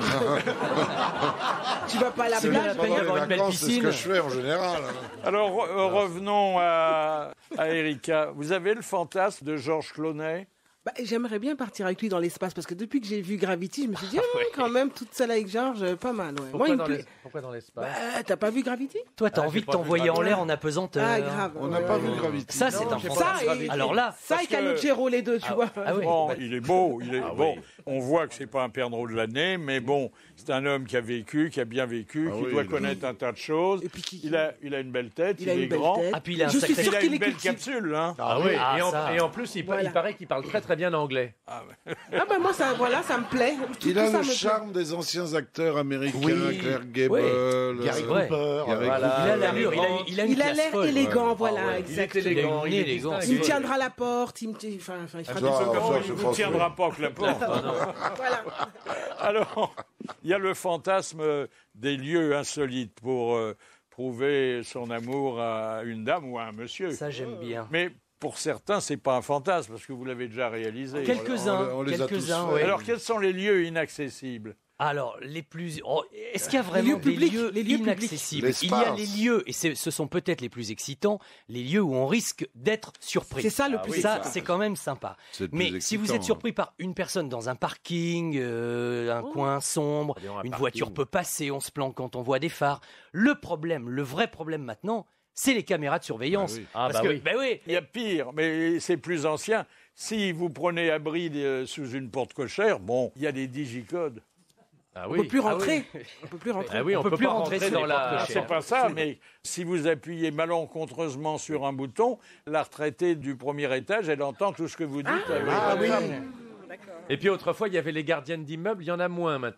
tu vas pas à la C'est bien plage. la peine Pendant les d'avoir une belle vacances, c'est ce piscine. que je fais en général. Alors re- euh, revenons à, à Erika. Vous avez le fantasme de Georges Clooney? Bah, j'aimerais bien partir avec lui dans l'espace parce que depuis que j'ai vu Gravity, je me suis dit, ah, quand même, toute seule avec Georges, euh, pas mal. Ouais. Moi, Pourquoi, il me dans plaît. les- Pourquoi dans l'espace Bah, t'as pas vu Gravity? Toi, t'as Ah, envie j'ai de pas vu t'envoyer en Gravity. l'air en apesanteur. Ah, grave. On n'a pas vu Gravity. Ça, c'est Non, un j'ai pas fantasme. Ça, et- Alors là, Ça et Parce que- Calogero, les deux, tu vois. ah oui. Bon, il est beau, il est Ah bon. oui. On voit que c'est pas un perdreau de l'année, mais bon, c'est un homme qui a vécu, qui a bien vécu, Ah qui oui, doit il- connaître un tas de choses. Et puis qui- Il a, il a une belle tête, il, Il a est une belle grand. tête. Ah, puis il a un Je suis sacré- sûr Il a qu'il une est belle cultivé. capsule, hein. Ah oui, Ah, et, en, ça. et en plus, il, pa- Voilà. il paraît qu'il parle très très bien anglais. Ah bah moi, ça, voilà, ça me plaît. Tout, Il tout a ça le me plaît. charme des anciens acteurs américains, Oui. Claire Gable, Oui. euh, Gary vrai. Cooper. Gary Voilà. Il a Ah, l'allure, il a, il a une Il a classe l'air folle. élégant, Ah voilà, ouais. Il est exactement. élégant, il est élégant. Il me tiendra la porte, il me, enfin, enfin, il fera Ça, des ça, choses. Non, ça, il c'est ne vous pas tiendra pas que la porte. Voilà. Alors, il y a le fantasme des lieux insolites pour euh, prouver son amour à une dame ou à un monsieur. Ça, j'aime bien. Mais pour certains, c'est pas un fantasme parce que vous l'avez déjà réalisé. Quelques-uns, on les a tous quelques-uns, fait. oui. Alors, quels sont les lieux inaccessibles? Alors, les plus. Oh, est-ce qu'il y a vraiment lieux des publics, lieux les lieux publics. inaccessibles? Il y a L'espace. les lieux, et c'est- ce sont peut-être les plus excitants, les lieux où on risque d'être surpris. C'est ça le Ah plus oui, Ça, excitant. c'est quand même sympa. C'est le plus Mais si vous excitant, êtes surpris par une personne dans un parking, euh, un coin sombre, Disons, un une parking. voiture peut passer, on se planque quand on voit des phares. Le problème, le vrai problème maintenant, c'est les caméras de surveillance. Ah oui. Ah Parce bah que, oui. ben oui. Il y a pire, mais c'est plus ancien. Si vous prenez abri euh, sous une porte cochère, bon, il y a des digicodes. Ah On oui. peut plus Ah rentrer. oui. On peut plus rentrer. Ah oui, on, peut peut plus pas rentrer rentrer sur dans les portes la. cochères. C'est pas ça, mais si vous appuyez malencontreusement sur un bouton, la retraitée du premier étage, elle entend tout ce que vous dites. avec Ah votre oui. femme. Et puis autrefois, il y avait les gardiennes d'immeubles, il y en a moins maintenant.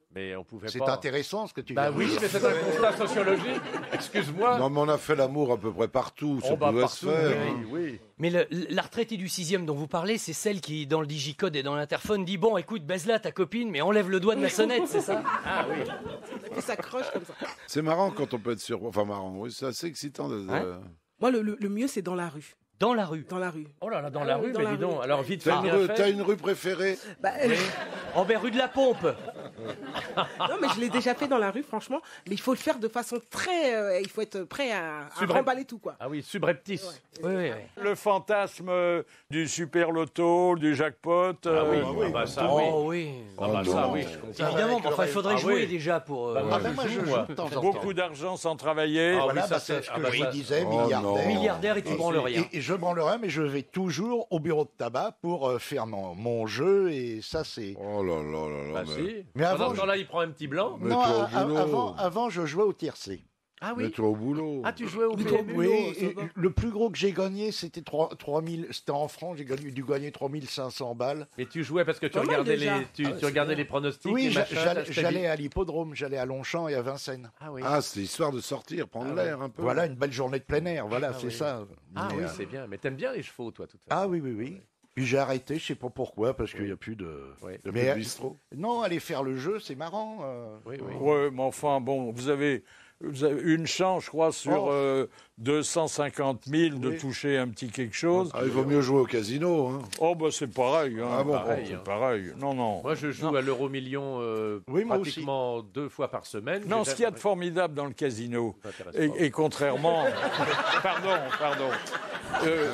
Mais on pouvait C'est pas. intéressant ce que tu Bah viens de oui, dire. mais c'est un constat sociologique. Excuse-moi. Non, mais on a fait l'amour à peu près partout. Ça Oh, bah, pouvait partout, se faire. oui, hein. oui. Mais le- la retraitée du sixième dont vous parlez, c'est celle qui, dans le digicode et dans l'interphone, dit bon, écoute, baise-la ta copine, mais enlève le doigt de la sonnette, c'est ça? Ah oui. Et ça croche comme ça. C'est marrant quand on peut être sur. Enfin, marrant, oui, c'est assez excitant. De... Hein de- Moi, le, le- le mieux, c'est dans la rue. Dans la rue. Dans la rue. Oh là là, dans Ah la oui, rue, dans mais la dis donc. rue. Alors vite, T'as fait, une, bien rue, fait. t'as une rue préférée? Bah, En ben, rue de la Pompe. non, mais je l'ai déjà fait dans la rue, franchement. Mais il faut le faire de façon très. euh, il faut être prêt à, à Subrep- remballer tout, quoi. Ah oui, subreptice. Oui, oui, Le fantasme euh, du super loto, du jackpot. Ah euh, oui, ah bah ça oui. Oh oui. Ah bah ça oui, je comprends. Évidemment, mais enfin, il faudrait Ah jouer oui. déjà pour. euh, Bah, moi, Ah ben, moi, je joue, joue moi. de temps en temps. Beaucoup d'argent sans travailler. Ah, Voilà, oui, ça, bah, c'est c'est- ce ah, que bah, je ça- disais, Oh, milliardaire. Milliardaire et tu branles rien. Et, et je branle rien, mais je vais toujours au bureau de tabac pour euh, faire mon, mon jeu, et ça, c'est... Oh là là là là. Bah mais- si. Mais avant, Pendant ce temps-là, il prend un petit blanc. Mais Non, toi, au a- a- boulot. avant, avant, je jouais au tiercé. Ah oui. Mets-toi au boulot. Ah, tu jouais au Mais P toi, M U. oui. Oui, ça et va. le plus gros que j'ai gagné, c'était trois mille. C'était en francs, j'ai gagné, dû gagner trois mille cinq cents balles. Mais tu jouais parce que tu Pas mal, regardais déjà. les, tu, Ah, tu c'est regardais bien. les pronostics, Oui, les j'a- machins, j'allais t'achetais j'allais des- à l'hippodrome, j'allais à Longchamp et à Vincennes. Ah oui. Ah, c'est histoire de sortir, prendre Ah, l'air un peu. Voilà, une belle journée de plein air, voilà, Ah, c'est oui. ça. Ah Mais, oui, euh, c'est bien. Mais t'aimes bien les chevaux, toi, de toute façon. Ah oui, oui, oui. Puis j'ai arrêté, je sais pas pourquoi, parce qu'il n'y a plus de... Oui. Il y a Mais, plus de euh, bistrot. non, aller faire le jeu, c'est marrant. euh. Oui, oui. Ouais, mais enfin, bon, vous avez, vous avez une chance, je crois, sur Oh. euh, deux cent cinquante mille de Oui. toucher un petit quelque chose. Ah, il vaut mieux jouer au casino. Hein. Oh, bah c'est pareil. Hein. Ah bon, pareil, c'est hein. pareil. Non, non. Moi, je joue à l'euro-million euh, Oui, moi pratiquement deux fois par semaine. Non, J'ai ce qu'il y a de jamais- formidable dans le casino, Ça m'intéresse et, pas. et contrairement... pardon, pardon. Euh,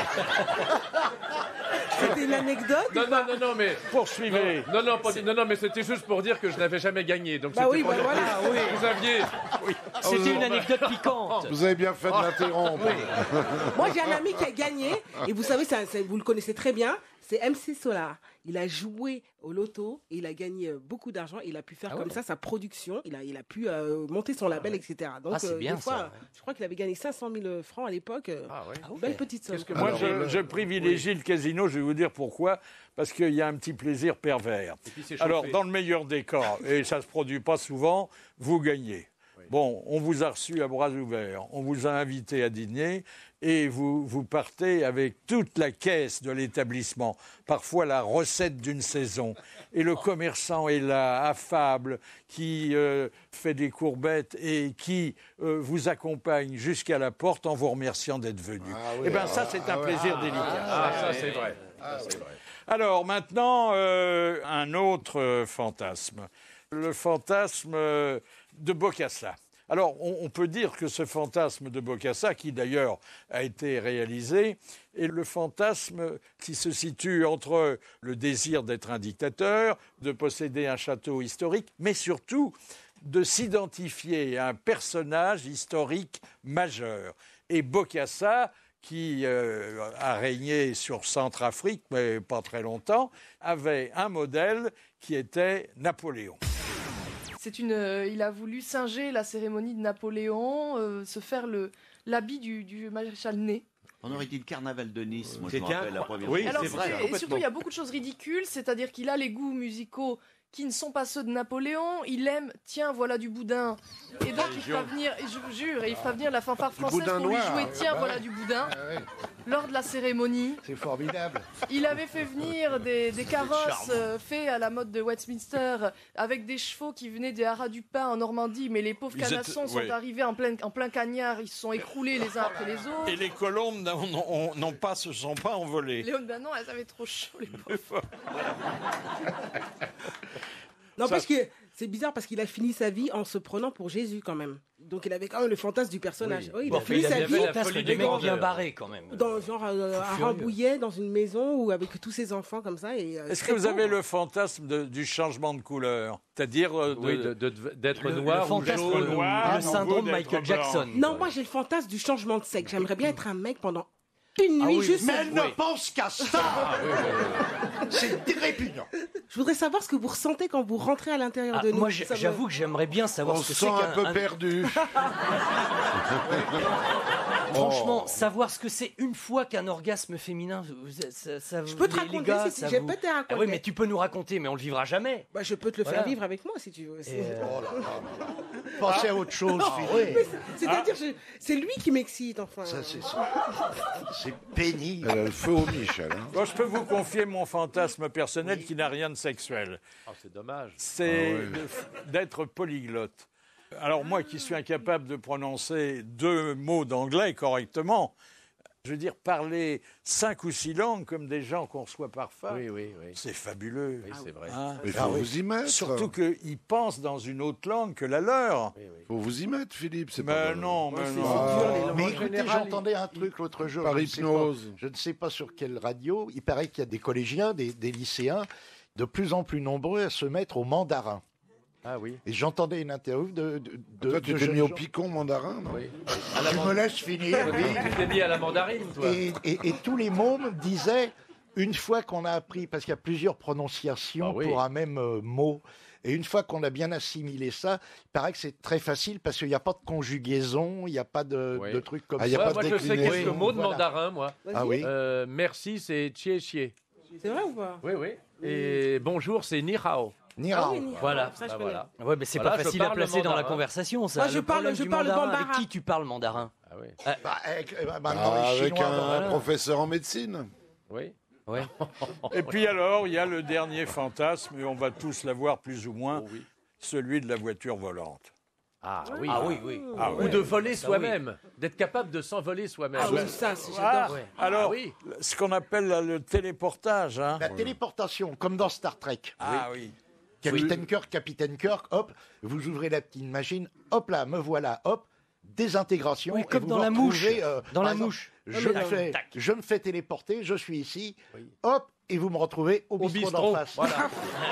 C'était une anecdote. Non, non, non, non, mais. poursuivez. Non, non, pas- non, non, mais c'était juste pour dire que je n'avais jamais gagné. Donc Bah c'était oui, pour bah dire- voilà. Ah oui, vous aviez. C'était une anecdote piquante. Vous avez bien fait de l'interrompre. Moi, j'ai un ami qui a gagné, et vous savez, ça- ça- vous le connaissez très bien, c'est M C Solar. Il a joué au loto, et il a gagné euh, beaucoup d'argent, il a pu faire Ah comme ouais. ça sa production, il a, il a pu euh, monter son label, et cetera. Donc, Ah, c'est euh, bien, des fois, ça, ouais. je crois qu'il avait gagné cinq cent mille francs à l'époque. euh, Ah ouais. une belle petite somme. Qu'est-ce que Moi, Alors, je, le- je privilégie le casino, je vais vous dire pourquoi. Parce qu'il y a un petit plaisir pervers. Et puis c'est Alors, chauffé. dans le meilleur des cas, et ça ne se produit pas souvent, vous gagnez. Bon, on vous a reçu à bras ouverts, on vous a invité à dîner et vous, vous partez avec toute la caisse de l'établissement, parfois la recette d'une saison. Et le commerçant est là, affable, qui euh, fait des courbettes et qui euh, vous accompagne jusqu'à la porte en vous remerciant d'être venu. Ah oui, Eh bien, ah, ça, c'est un ah ouais. plaisir délicat. Ah, ça, c'est vrai. Ça, c'est vrai. Alors maintenant, euh, un autre euh, fantasme. Le fantasme euh, de Bokassa. Alors, on, on peut dire que ce fantasme de Bokassa, qui d'ailleurs a été réalisé, est le fantasme qui se situe entre le désir d'être un dictateur, de posséder un château historique, mais surtout de s'identifier à un personnage historique majeur. Et Bokassa, qui euh, a régné sur Centrafrique, mais pas très longtemps, avait un modèle qui était Napoléon. C'est une, euh, il a voulu singer la cérémonie de Napoléon, euh, se faire le l'habit du, du maréchal Ney. On aurait dit le carnaval de Nice, moi je me C'était rappelle la incroyable. première Oui, fois. Alors, c'est vrai, c'est- et complètement. surtout, il y a beaucoup de choses ridicules, c'est-à-dire qu'il a les goûts musicaux qui ne sont pas ceux de Napoléon. Il aime, tiens, voilà du boudin. Et donc, il fera venir, et je vous jure, et il fera venir la fanfare française boudin pour lui noir. jouer, tiens, Bah voilà ouais. du boudin, Ah ouais. lors de la cérémonie. C'est formidable. Il avait fait venir des, des carrosses charmant. euh, faits à la mode de Westminster avec des chevaux qui venaient des haras du Pin en Normandie, mais les pauvres Ils étaient- canassons sont ouais. arrivés en plein, en plein cagnard, ils se sont écroulés les uns après les autres. Et les colombes n'ont- n'ont n'ont pas, se sont pas envolées. Léon, ben non, elles avaient trop chaud, les pauvres. Non, Ça- parce que c'est bizarre parce qu'il a fini sa vie en se prenant pour Jésus quand même. Donc il avait quand même le fantasme du personnage. Oui, il Bon, a fini il sa avait vie la folie du mec bien barré quand même. dans genre euh, à furieux. Rambouillet, dans une maison où avec tous ses enfants comme ça. et, euh, Est-ce très que vous avez pauvre. le fantasme de- du changement de couleur? C'est-à-dire euh, de- Oui, de- de- d'être Le- noir le ou fantasme, jaune. le- noir, le syndrome d'être Michael blanc. Jackson. Non, moi j'ai le fantasme du changement de sexe. J'aimerais bien être un mec pendant une Ah nuit oui, juste. Mais elle Oui. ne pense qu'à ça. C'est répugnant. Je voudrais savoir ce que vous ressentez quand vous rentrez à l'intérieur Ah, de nous. moi, j'ai- Ça me- j'avoue que j'aimerais bien savoir On ce que se c'est sent un qu'un peu perdu. Franchement, savoir ce que c'est une fois qu'un orgasme féminin, ça, ça, ça- Je peux te les- les raconter gars, si tu- ça je vous- peux te raconter. Ah oui, mais tu peux nous raconter, mais on le vivra jamais. Bah, je peux te le Voilà. faire vivre avec moi si tu veux. aussi. Et, euh, Oh là là. Pensez à autre chose, Ah, Philippe. mais c'est- C'est-à-dire, je- c'est lui qui m'excite, enfin. Ça, c'est C'est pénible. Elle a le feu au Michel. Hein. Bon, je peux vous confier mon fantasme personnel qui n'a rien de sexuel. Oh, c'est dommage. C'est Ah ouais. de- d'être polyglotte. Alors moi qui suis incapable de prononcer deux mots d'anglais correctement, je veux dire parler cinq ou six langues comme des gens qu'on reçoit parfois, Oui, oui, oui. c'est fabuleux. Oui, c'est vrai. Hein. Il faut vous y mettre. Surtout qu'ils pensent dans une autre langue que la leur. Il faut vous y mettre, Philippe. C'est Mais pas non, mais non. Ah. Mais écoutez, général, j'entendais un truc l'autre jour. Par je ne sais hypnose. pas- Je ne sais pas sur quelle radio. Il paraît qu'il y a des collégiens, des, des lycéens, de plus en plus nombreux à se mettre au mandarin. Ah oui. Et j'entendais une interview de. de, de Toi, tu de t'es jeunes mis au gens. picon mandarin, non Oui. Tu me laisses finir, oui. Tu t'es mis à la mandarine, toi. Et, et- et tous les mômes disaient, une fois qu'on a appris, parce qu'il y a plusieurs prononciations Ah oui. pour un même euh, mot, et une fois qu'on a bien assimilé ça, il paraît que c'est très facile parce qu'il n'y a pas de conjugaison, il n'y a pas de, Oui. de trucs comme Ah, il y a ça. Ouais, pas de moi, je sais déclinaison. quelques mots de Voilà. mandarin, moi. Ah oui. Euh, merci, c'est chie chie. C'est vrai ou pas? Oui, oui. Et bonjour, c'est ni hao. Ni Ah rao. oui, ni hao. Voilà. Ça, je Bah, connais. voilà. Ouais, mais c'est Voilà, pas je facile à parle placer dans la mandarin. conversation, ça. Moi, je Le parle- problème je du parle mandarin, bambara. avec qui tu parles mandarin? Ah oui. Bah, avec- euh, bah, maintenant, Ah, les avec Chinois, un voilà. professeur en médecine. Oui. Ouais. Et puis alors, il y a le dernier fantasme, et on va tous l'avoir plus ou moins, Oh oui. celui de la voiture volante. Ah oui. Ah oui, oui. Ah Ou ouais. de voler Ça, soi-même. D'être capable de s'envoler soi-même. Ah oui, ça, c'est- Ah, j'adore. alors, Ah oui. ce qu'on appelle là, le téléportage. Hein. La téléportation, comme dans Star Trek. Ah oui. Capitaine Kirk, Capitaine Kirk, hop, vous ouvrez la petite machine, hop là, me voilà, hop, désintégration. Oui, et comme vous dans vous la mouche. retrouvez, euh, Dans par la exemple, mouche. Je me, Tac, fais, tac. je me fais téléporter, je suis ici, hop, et vous me retrouvez au, Au bistrot bistrot. d'en face. Voilà.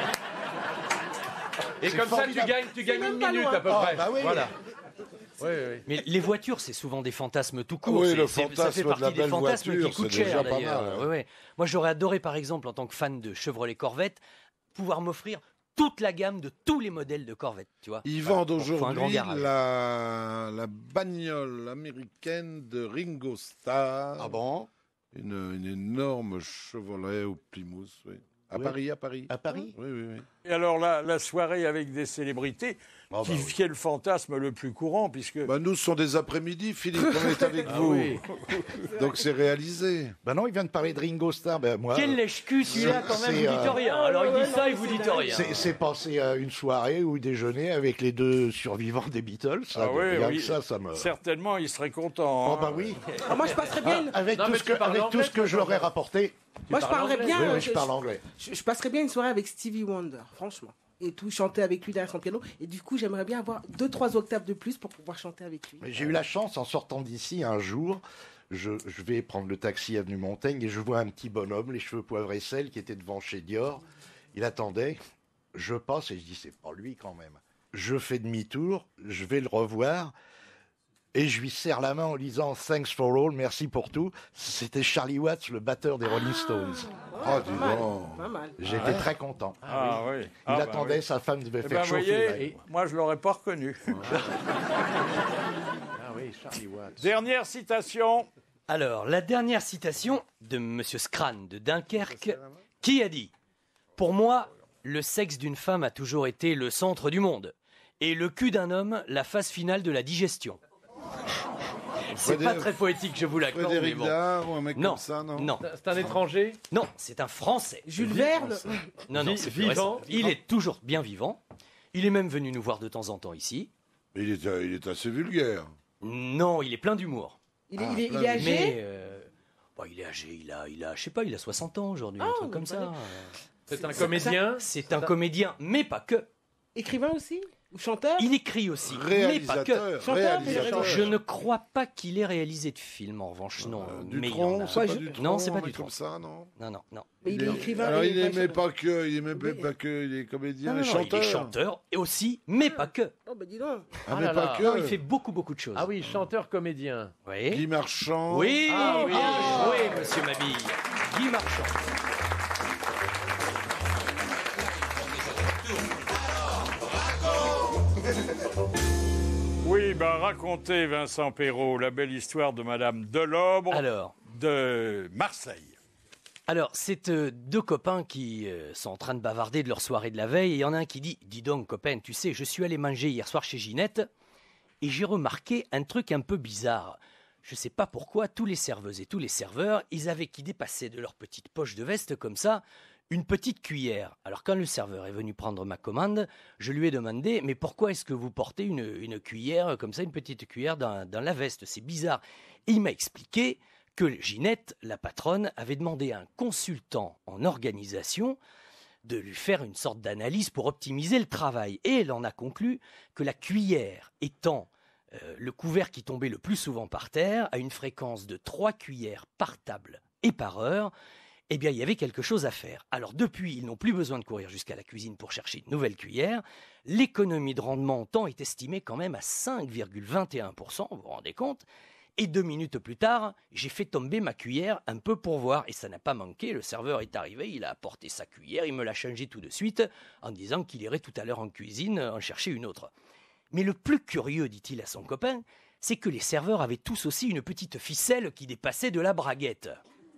Et C'est comme ça, tu formidable. gagnes, tu gagnes même une pas minute loin. à peu Ah, près. bah oui. Voilà. Oui, oui. Mais les voitures, c'est souvent des fantasmes tout court. Oui, C'est- le c'est- ça fantasme fait de la partie des belle fantasmes voiture, qui coûtent c'est déjà cher pas d'ailleurs. mal, hein. Ouais, ouais. Moi, j'aurais adoré, par exemple, en tant que fan de Chevrolet Corvette, pouvoir m'offrir toute la gamme de tous les modèles de Corvette. Tu vois. Ils vendent Faut un grand aujourd'hui garage. la, la bagnole américaine de Ringo Starr. Ah bon? Une, une énorme Chevrolet au Plymouth, oui. À Oui. Paris, à Paris. À Paris? Oui, oui, oui. Et alors, la, la soirée avec des célébrités, Ah, qui, bah oui. qui est le fantasme le plus courant, puisque... Bah, nous, ce sont des après-midi, Philippe, on est avec Ah vous. oui. Donc c'est réalisé. Ben non, il vient de parler de Ringo Starr, ben moi... Quel lèche-cul celui-là, quand même, c'est, vous dites euh, rien. Alors, il dit ça et vous dites rien. C'est c'est passé à une soirée ou déjeuner avec les deux survivants des Beatles. Ça, Ah oui, rien oui. que ça, ça me... Certainement, il serait content. Oh hein. bah oui. Ah, moi, je passerais bien. une- Avec Non, tout mais ce tu que, parles avec anglais, tout ce que toi, je leur ai Jean-Jean. rapporté. Moi, je parles parlerais anglais? bien. Oui, euh, oui, je parle anglais. Je, je passerais bien une soirée avec Stevie Wonder, franchement. Et tout, chanter avec lui derrière son piano. Et du coup, j'aimerais bien avoir deux, trois octaves de plus pour pouvoir chanter avec lui. Mais j'ai eu la chance, en sortant d'ici, un jour, je, je vais prendre le taxi avenue Montaigne et je vois un petit bonhomme, les cheveux poivre et sel, qui était devant chez Dior. Il attendait. Je passe et je dis, c'est pas lui quand même. Je fais demi-tour, je vais le revoir. Et je lui serre la main en disant « Thanks for all, merci pour tout ». C'était Charlie Watts, le batteur des Rolling Stones. Oh, dis Pas mal, donc. pas mal. J'étais très content. Ah oui. Il Ah, bah attendait, oui. sa femme devait Eh faire ben, chauffer. voyez, là. Et- moi, je l'aurais pas reconnu. Ah oui, Charlie Watts. Dernière citation. Alors, la dernière citation de Monsieur Scran de Dunkerque, qui a dit « Pour moi, le sexe d'une femme a toujours été le centre du monde, et le cul d'un homme, la phase finale de la digestion. » C'est pas Frédéric- très poétique, je vous l'accorde, mais Frédéric bon. Dard ou un mec Non, comme ça, non non, C'est un étranger. non, c'est un Français. Jules Verne. Non, non, Vi- c'est plus vivant, récent. Il est toujours bien vivant. Il est même venu nous voir de temps en temps ici. il est, euh, il est assez vulgaire. Non, il est plein d'humour. Il est, Ah, il est, plein il est de- âgé. Mais euh, bon, il est âgé, il a, il a, je sais pas, il a soixante ans aujourd'hui, un Ah, truc comme bah, ça. C'est un comédien. C'est un comédien, mais pas que. Écrivain aussi. Ou chanteur. Il écrit aussi, mais pas que. Réalisateur. Chanteur, réalisateur. Je ne crois pas qu'il ait réalisé de film, en revanche, non. Euh, mais il en Dutronc, a- c'est pas je- Dutronc, Non, c'est pas un mec Dutronc. comme ça, non Non, non, non. Mais il est écrivain. Alors et il pas aimait chanteur. pas que, il aimait Oui. pas que, il est comédien, Non, et non, non, chanteur. il est chanteur et aussi, mais pas que. Oh, bah dis donc. Ah, Ah mais là pas là. que. Non, il fait beaucoup, beaucoup de choses. Ah oui, chanteur comédien. Oui. Guy Marchand. Oui, Ah, oui, ah. oui, monsieur Mabille. Guy Marchand. Oui, ben raconter, Vincent Perrault, la belle histoire de Madame Delobre Alors. de Marseille. Alors, c'est euh, deux copains qui euh, sont en train de bavarder de leur soirée de la veille. Et il y en a un qui dit « Dis donc, copain, tu sais, je suis allé manger hier soir chez Ginette et j'ai remarqué un truc un peu bizarre. Je ne sais pas pourquoi, tous les serveuses et tous les serveurs, ils avaient qui dépassaient de leur petite poche de veste comme ça une petite cuillère. Alors, quand le serveur est venu prendre ma commande, je lui ai demandé « Mais pourquoi est-ce que vous portez une, une cuillère comme ça, une petite cuillère dans, dans la veste? C'est bizarre. » Et il m'a expliqué que Ginette, la patronne, avait demandé à un consultant en organisation de lui faire une sorte d'analyse pour optimiser le travail. Et elle en a conclu que la cuillère étant euh, le couvert qui tombait le plus souvent par terre, à une fréquence de trois cuillères par table et par heure, eh bien, il y avait quelque chose à faire. Alors, depuis, ils n'ont plus besoin de courir jusqu'à la cuisine pour chercher une nouvelle cuillère. L'économie de rendement en temps est estimée quand même à cinq virgule vingt et un pour cent, vous vous rendez compte ? Et deux minutes plus tard, j'ai fait tomber ma cuillère un peu pour voir. Et ça n'a pas manqué, le serveur est arrivé, il a apporté sa cuillère, il me l'a changée tout de suite en disant qu'il irait tout à l'heure en cuisine en chercher une autre. Mais le plus curieux, dit-il à son copain, c'est que les serveurs avaient tous aussi une petite ficelle qui dépassait de la braguette.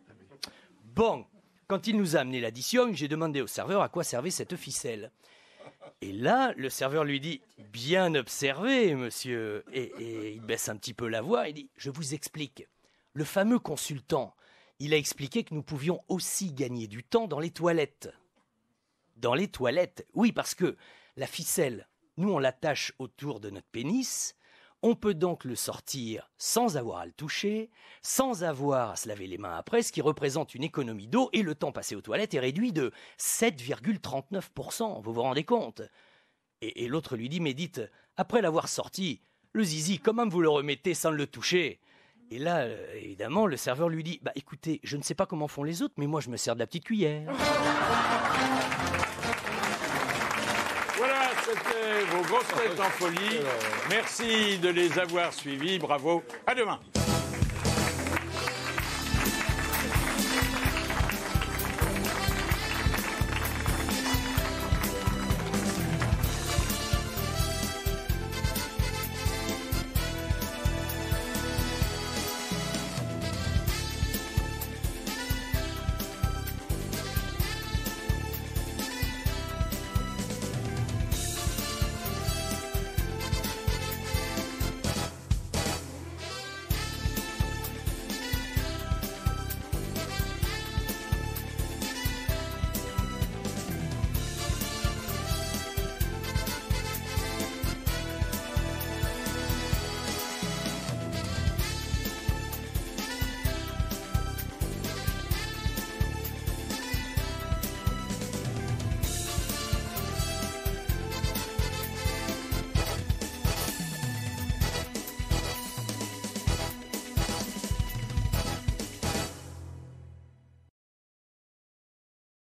Bon, quand il nous a amené l'addition, j'ai demandé au serveur à quoi servait cette ficelle. Et là, le serveur lui dit « Bien observé, monsieur ». Et, et il baisse un petit peu la voix et dit « Je vous explique. Le fameux consultant, il a expliqué que nous pouvions aussi gagner du temps dans les toilettes. » Dans les toilettes, oui, parce que la ficelle, nous, on l'attache autour de notre pénis. On peut donc le sortir sans avoir à le toucher, sans avoir à se laver les mains après, ce qui représente une économie d'eau, et le temps passé aux toilettes est réduit de sept virgule trente-neuf pour cent, vous vous rendez compte? Et, et l'autre lui dit, mais dites, après l'avoir sorti, le zizi, comment vous le remettez sans le toucher? Et là, euh, évidemment, le serveur lui dit, bah écoutez, je ne sais pas comment font les autres, mais moi je me sers de la petite cuillère. Voilà, c'était vos grosses têtes en folie. Merci de les avoir suivis. Bravo. À demain.